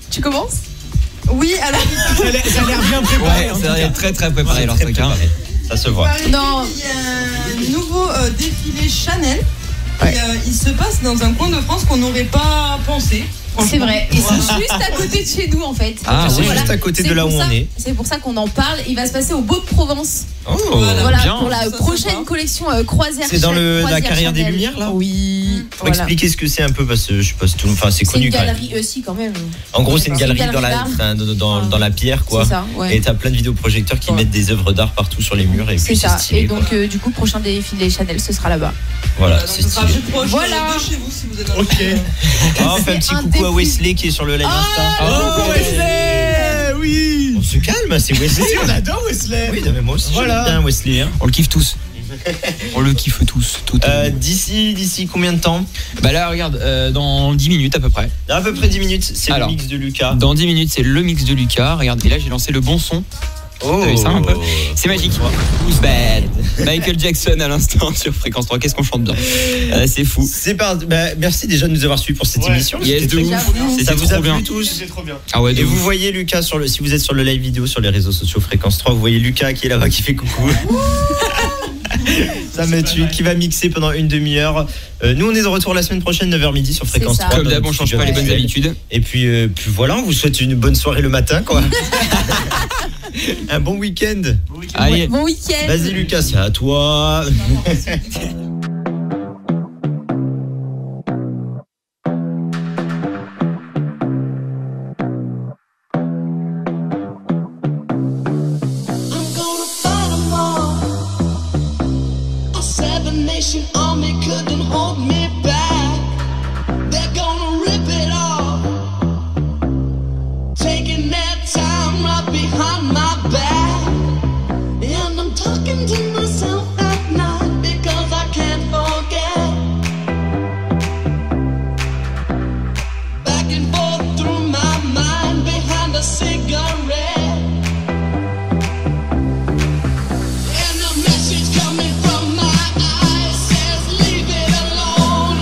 D: Tu commences?
F: Oui, alors.
E: Ça a l'air bien préparé.
A: Ouais, ça a l'air très très préparé leur truc. Hein.
B: Ça se voit.
D: Non.
F: Il y a un nouveau défilé Chanel.
A: Ouais.
F: Et, il se passe dans un coin de France qu'on n'aurait pas pensé.
D: C'est vrai, et c'est juste à côté de chez nous en fait.
B: Ah,
D: Donc,
B: c'est juste à côté de là où on est.
D: C'est pour ça qu'on en parle. Il va se passer au Beau de Provence.
B: Oh,
D: Voilà,
A: bien.
D: pour la
F: Ça,
D: prochaine
F: sympa.
D: collection croisière.
B: C'est dans la
D: croisière
B: carrière des
D: Chanel.
B: Lumières, là?
D: Oui.
B: Faut expliquer ce que c'est un peu parce que je sais pas si tout le monde. Enfin, c'est
D: C'est
B: connu
D: une
B: quand même.
D: galerie aussi quand même.
B: En gros, c'est une galerie dans
D: d'art.
B: dans la pierre, quoi.
D: C'est ça, ouais.
B: Et t'as plein de vidéoprojecteurs qui
D: Ouais.
B: mettent des œuvres d'art partout sur les murs et
D: C'est
B: puis c'est
D: ça.
B: stylé.
D: Et donc du coup, prochain défilé Chanel, ce sera là-bas.
B: Voilà,
F: Donc,
B: c'est
F: ce sera
B: stylé.
F: plus proche
D: Voilà.
F: de chez vous si vous êtes dans le
E: Ok.
B: Ah, on fait un petit
D: C'est un
B: coucou à
D: des
B: Wesley qui est sur le live Insta.
E: Oh, Wesley. Oui.
B: On se calme, c'est Wesley.
E: On adore Wesley.
B: Oui, non, mais moi aussi,
E: Voilà.
B: j'aime bien Wesley. Hein.
A: On le kiffe tous. On le kiffe tous. Tout.
B: D'ici combien de temps?
A: Bah là, regarde, dans 10 minutes à peu près.
B: À peu près 10 minutes, c'est le
A: Alors,
B: mix de Lucas.
A: Dans 10 minutes, c'est le mix de Lucas. Regarde, et là, j'ai lancé le bon son.
B: Oh,
A: T'as vu ça un peu? C'est magique. Who's bad? Michael Jackson à l'instant sur Fréquence 3. Qu'est-ce qu'on chante bien? C'est fou.
B: C'est pas. Merci déjà de nous avoir suivis pour cette
E: Ouais.
B: émission.
A: Yes, de
B: C'était
A: ouf.
B: très cool.
A: C'était
B: Ça vous a
A: trop bien.
B: plu tous?
E: C'est trop bien.
A: Ah ouais, de
B: Et vous
A: ouf.
B: voyez Lucas si vous êtes sur le live vidéo sur les réseaux sociaux Fréquence 3, vous voyez Lucas qui est là-bas qui fait coucou. Ça me tue, qui va mixer pendant une demi-heure. Nous on est de retour la semaine prochaine 9h midi sur Fréquence
D: C'est ça.
B: 3.
A: Comme
B: dans
A: d'hab, on
B: notre
A: change
B: studio
A: pas les bonnes
B: habituel.
A: habitudes.
B: Et puis voilà, on vous souhaite une bonne soirée le matin quoi. Un bon week-end.
A: Allez.
D: Bon week-end.
B: Vas-y Lucas, c'est à toi.
G: I'm gonna fight 'em all. A seven-nation army couldn't hold me back. They're gonna rip it off, taking their time right behind my back. And I'm talking to myself at night because I can't forget. Back and forth through my mind behind a cigarette. And the message coming from my eyes says, leave it alone.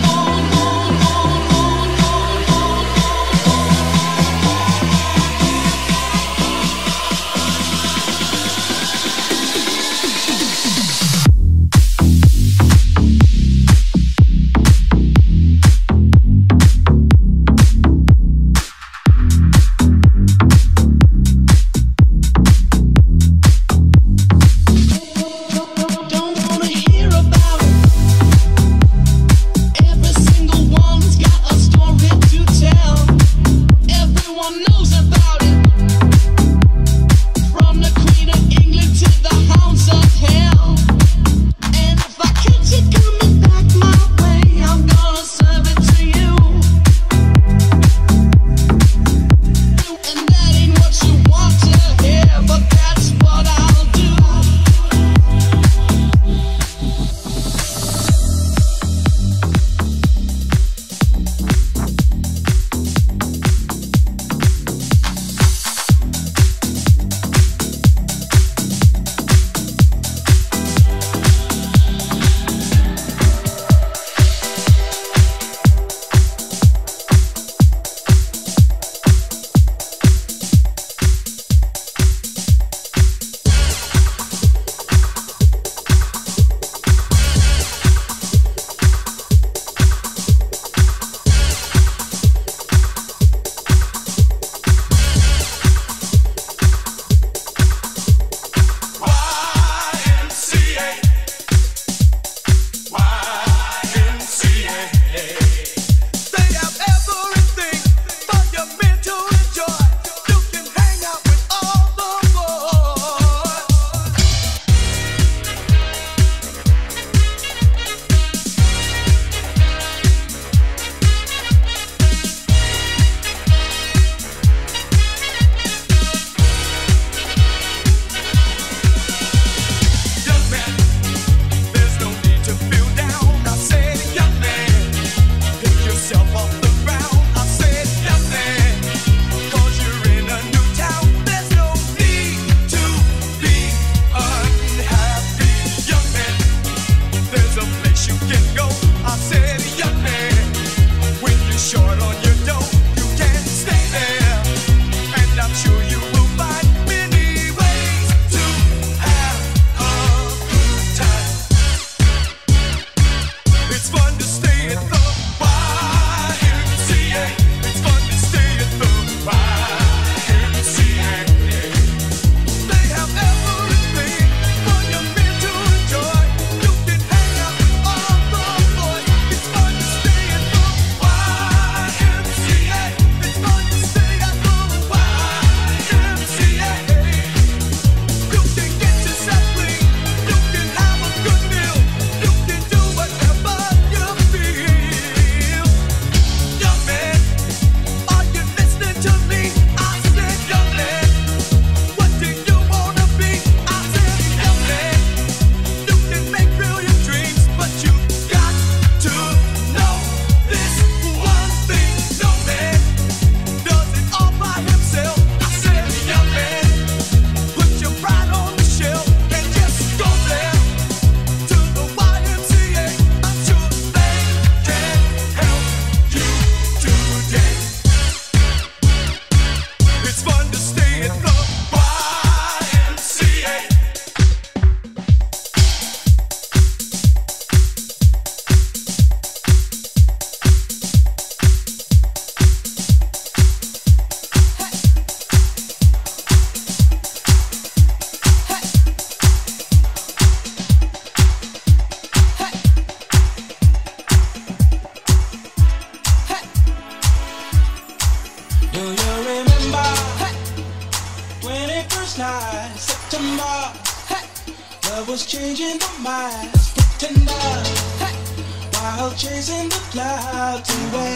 G: flashlight, September. Hey, love was changing the minds, pretender. Hey, while chasing the clouds away.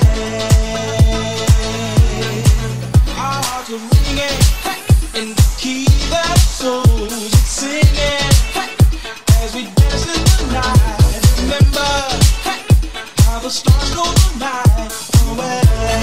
G: Our hearts were ringing, hey, in the key that souls were singing. Hey, as we danced in the night, remember, hey, how the stars go the night away.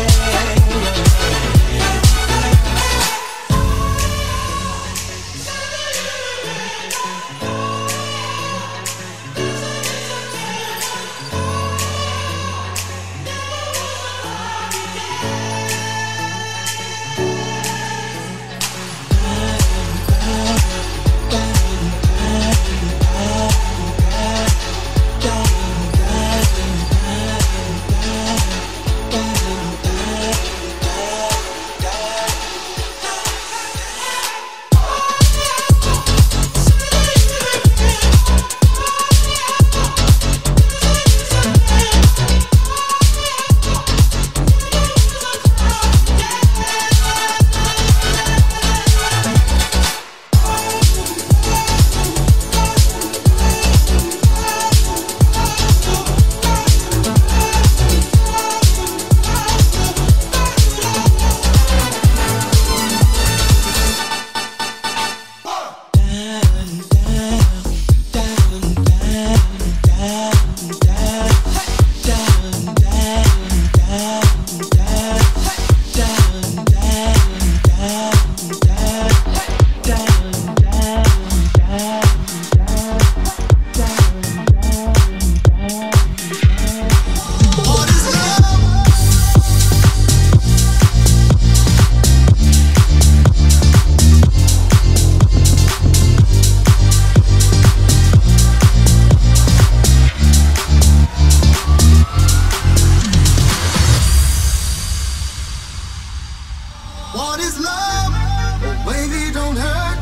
G: What is love? Oh, baby, don't hurt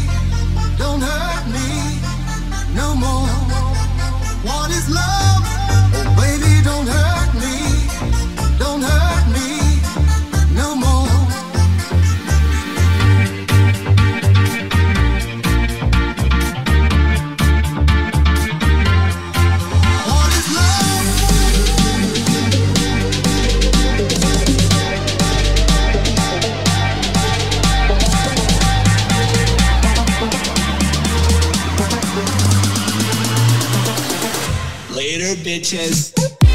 G: me no more. What is love? Oh, baby, don't hurt me no more. What is love? Later, bitches.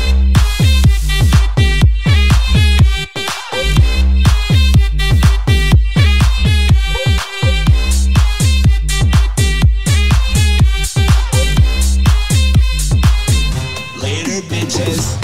G: Later, bitches.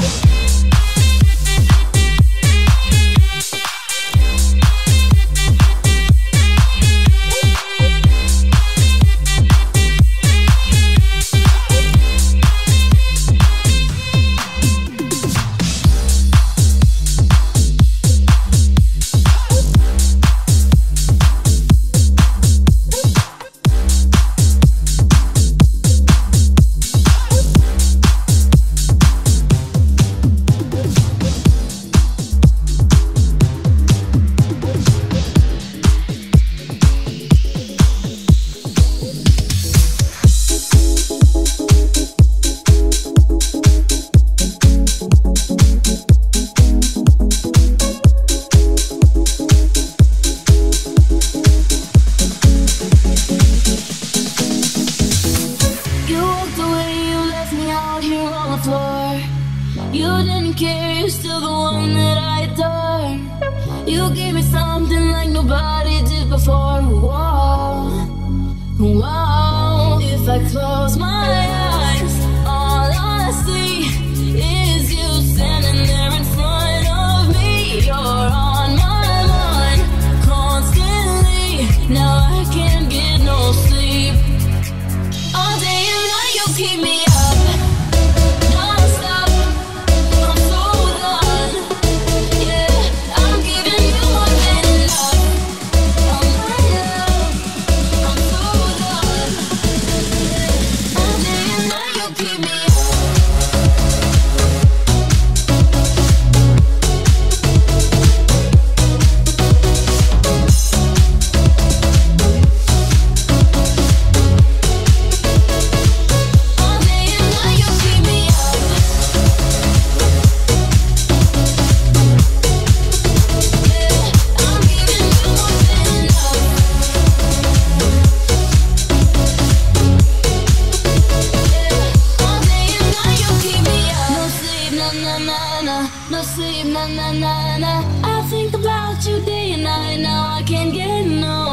H: You didn't care, you're still the one that I adore. You gave me something like nobody did before. Whoa, whoa. If I close my eyes, all I see is you standing there in front of me. You're on my mind constantly. Now I can't get no sleep. All day and night you keep me up.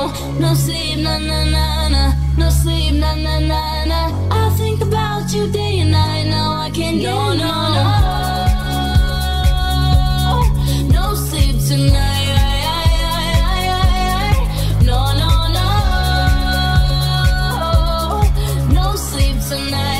H: No sleep, na na na na. No sleep, na na na na. I think about you day and night. Now I can't get no, no, no. No sleep tonight. No, no, no. No sleep tonight.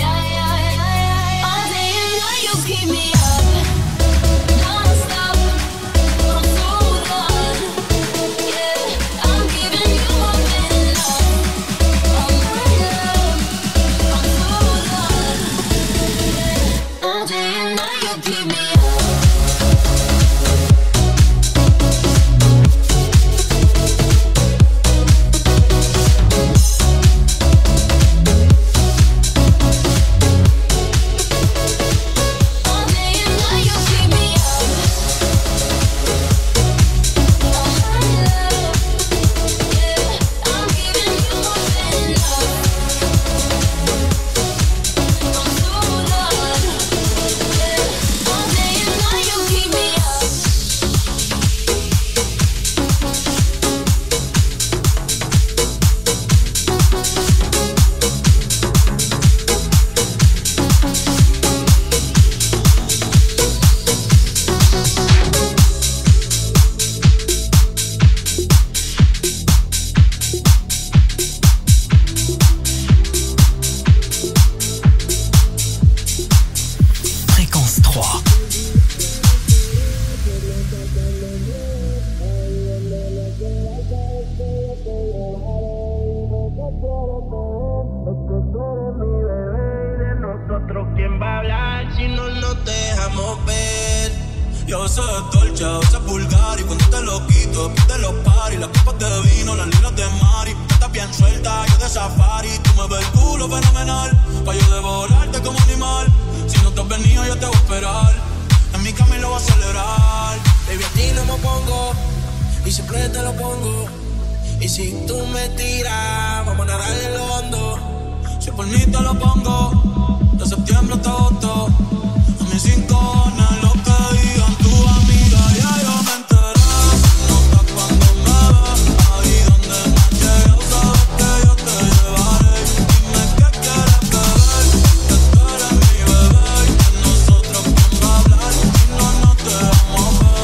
H: All day and night you keep me up. Non-stop. I'm so done. Yeah, I'm giving you more than enough. Oh my love, I'm so done. Yeah, all day and night you keep me up. All day and night you keep me up. Oh my love, yeah, I'm giving you more than enough. I'm so done. Yeah, all day and night you keep me up.
C: Fréquence 3.
G: Nosotros quién va a hablar si no nos dejamos ver. Yo soy Dolce, a veces vulgar y cuando te lo quito, te los paris, las copas de vino, las libras de Mari. Estás bien suelta, yo de safari, tú me ves el culo fenomenal, pa' yo devorarte como animal. Si no te has venido yo te voy a esperar, en mi camino voy a acelerar.
I: Baby, a ti no me pongo y siempre te lo pongo. Y si tú me tiras, vamos a nadar en lo hondo.
G: Si por mí te lo pongo, de septiembre hasta agosto. A mis 5 años lo que digan tu amiga, ya yo me enteré. Nota cuando me ves, ahí donde me llegas, sabes que yo te llevaré. Dime qué quieres beber, que tú eres mi bebé. Y de nosotros quién va a hablar si no nos dejamos ver.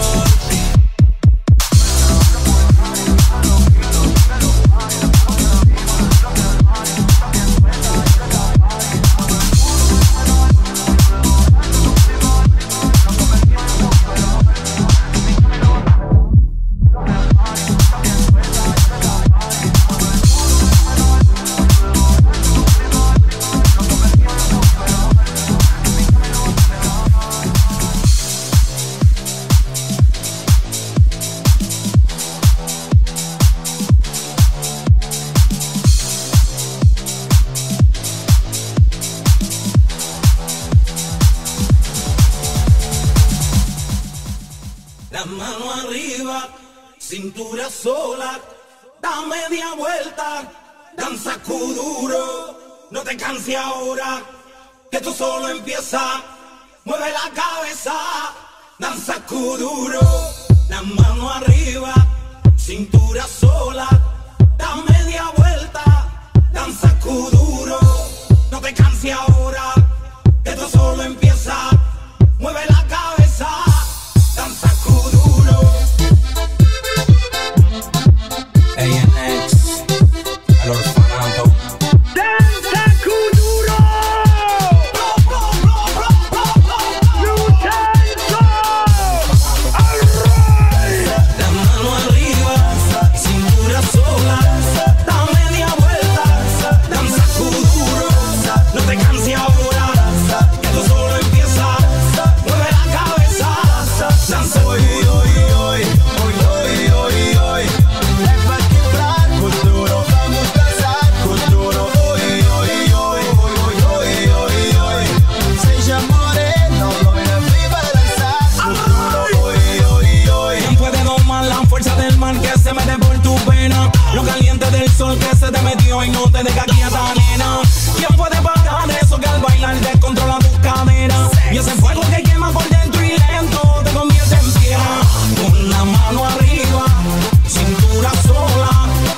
I: La mano arriba, cintura sola, da media vuelta, danza kuduro, no te canses ahora, que esto solo empieza, mueve la cabeza, danza kuduro, la mano arriba, cintura sola, da media vuelta, danza kuduro, no te canses ahora, que esto solo empieza, mueve la cabeza. Danza kuduro. ANX, al orfanato. Danza kuduro. Lucenzo. La mano arriba, cintura sola, da media vuelta. Danza kuduro. No te canses ahora, que esto solo empieza. Mueve la cabeza. Danza hoy, hoy, hoy, hoy, hoy, hoy, hoy. Es particular, kuduro, vamos a danzar, kuduro, hoy, hoy, hoy, hoy, hoy, hoy, hoy. Seja moreno, voy a arriba a danzar, kuduro, hoy, hoy, hoy. ¿Quién puede domar la fuerza del mar que se mete por tu pena? Lo caliente del sol que se te metió y no te deja quieta, nena. ¿Quién puede parar eso que al bailar descontrola tus caderas? Y ese fuego que quema por dentro y lento te convierte en piedra. Con la mano arriba, cintura sola,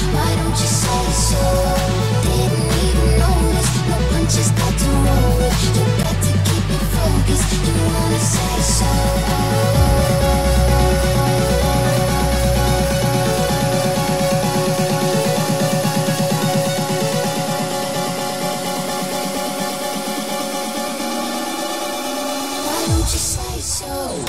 H: Why don't you say so? Didn't even notice. No punches got to roll with. You got to keep it focused. You wanna say so? Why don't you say so?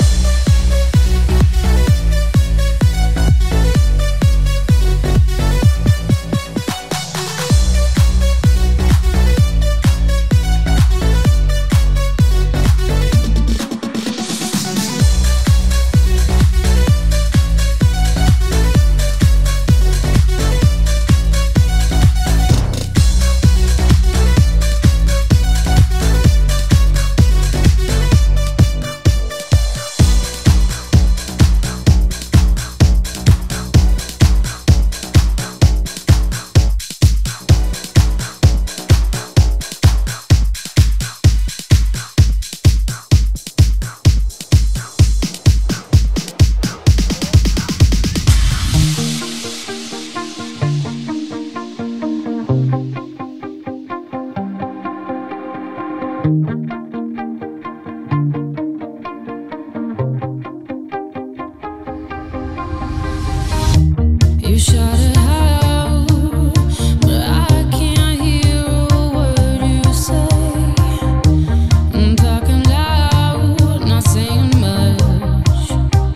H: You shot it out, but I can't hear a word you say. I'm talking loud, not saying much.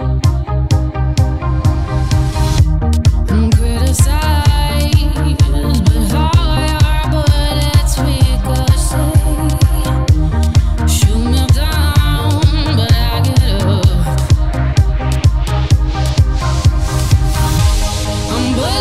H: I'm criticized, but all your bullets ricochet. Shoot me down, but I get up. I'm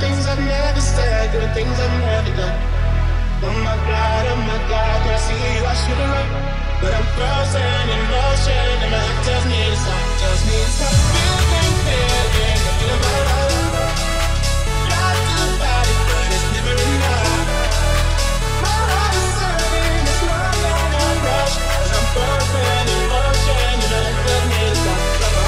G: things I've never said, good things I've never done. Oh my God, do I see you? I should've run, but I'm frozen in motion, and my heart tells me to stop, Feel about love. Try to fight it, but it's never enough. My heart is hurting, it's not that I rush, 'cause I'm frozen in motion, and my heart tells me to stop.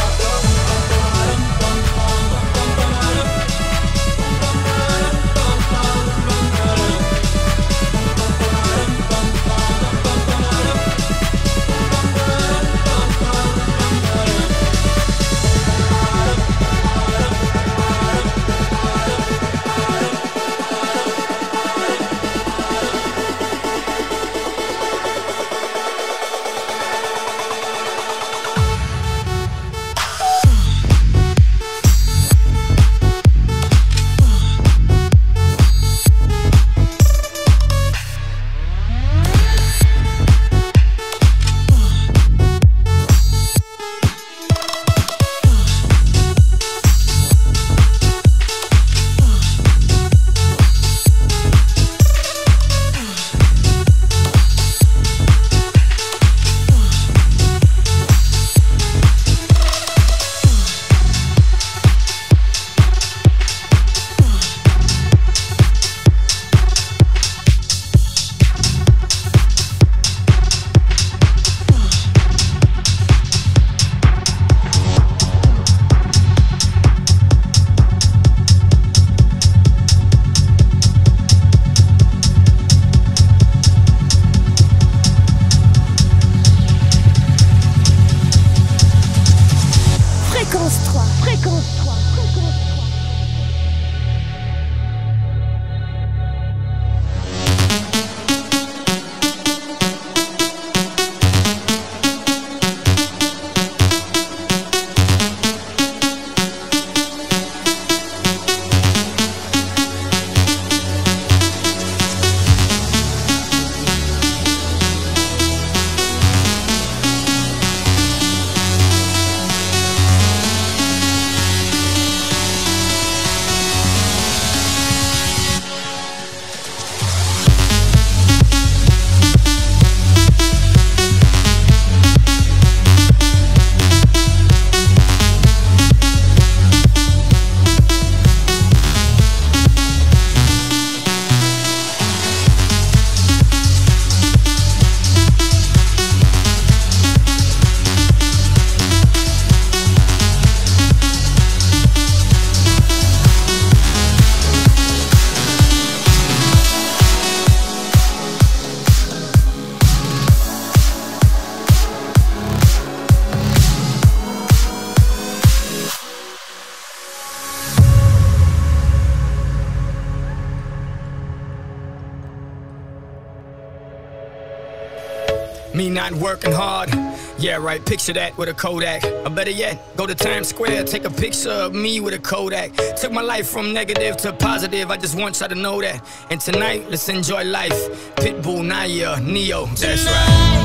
J: Me not working hard. Yeah, right, picture that with a Kodak. Or better yet, go to Times Square, take a picture of me with a Kodak. Took my life from negative to positive, I just want y'all to know that. And tonight, let's enjoy life. Pitbull, Naya, Neo, that's right.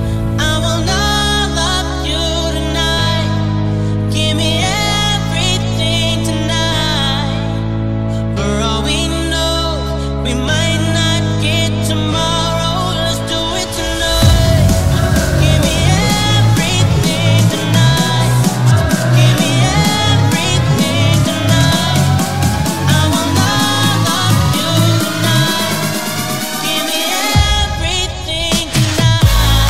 I: I will not love you tonight. Give me everything tonight. For all we know, we might not get tomorrow. Let's do it tonight. Give me everything tonight. Give me everything tonight. I will not love you tonight. Give me everything tonight.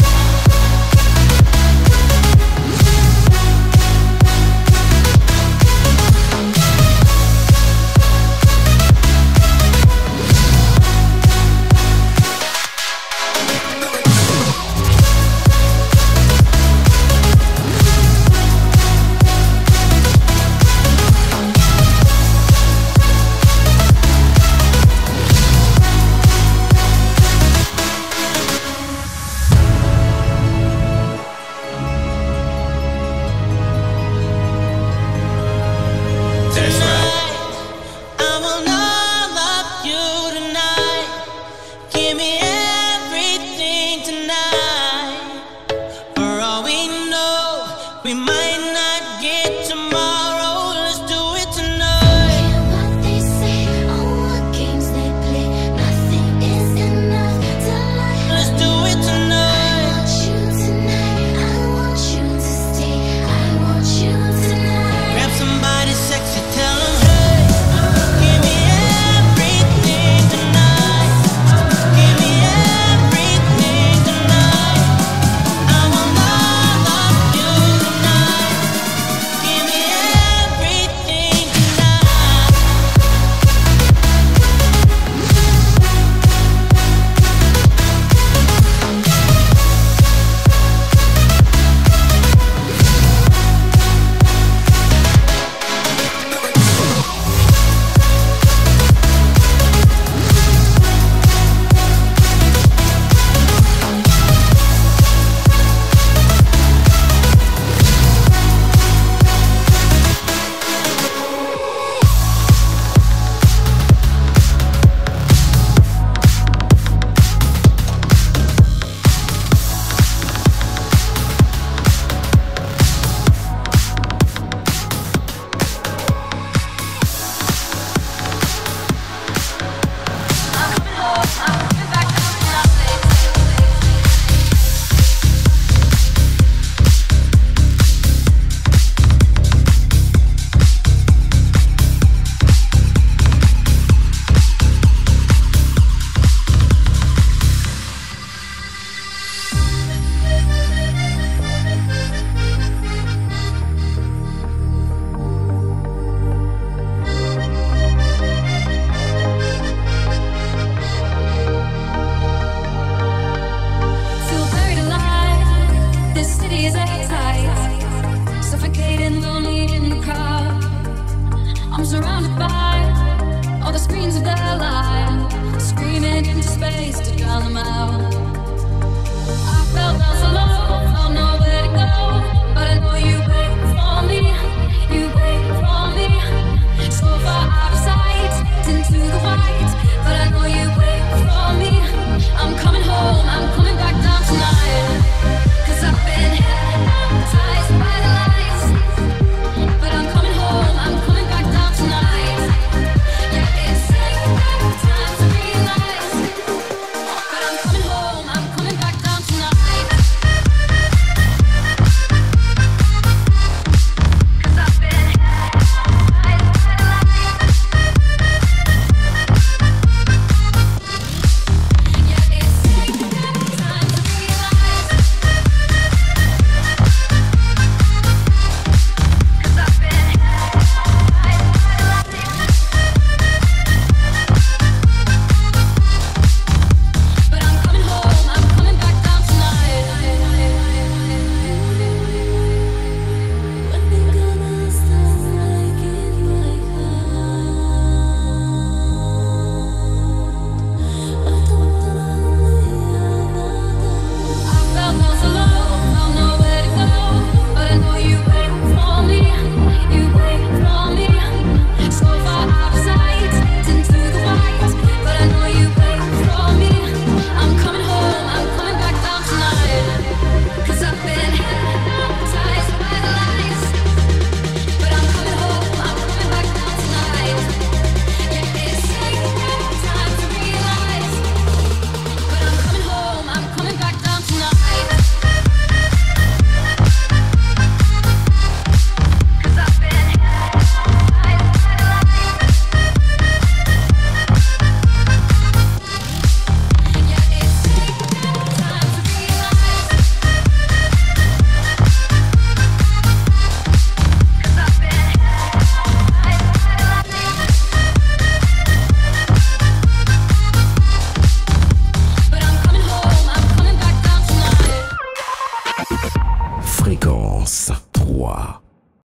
K: Fréquence 3.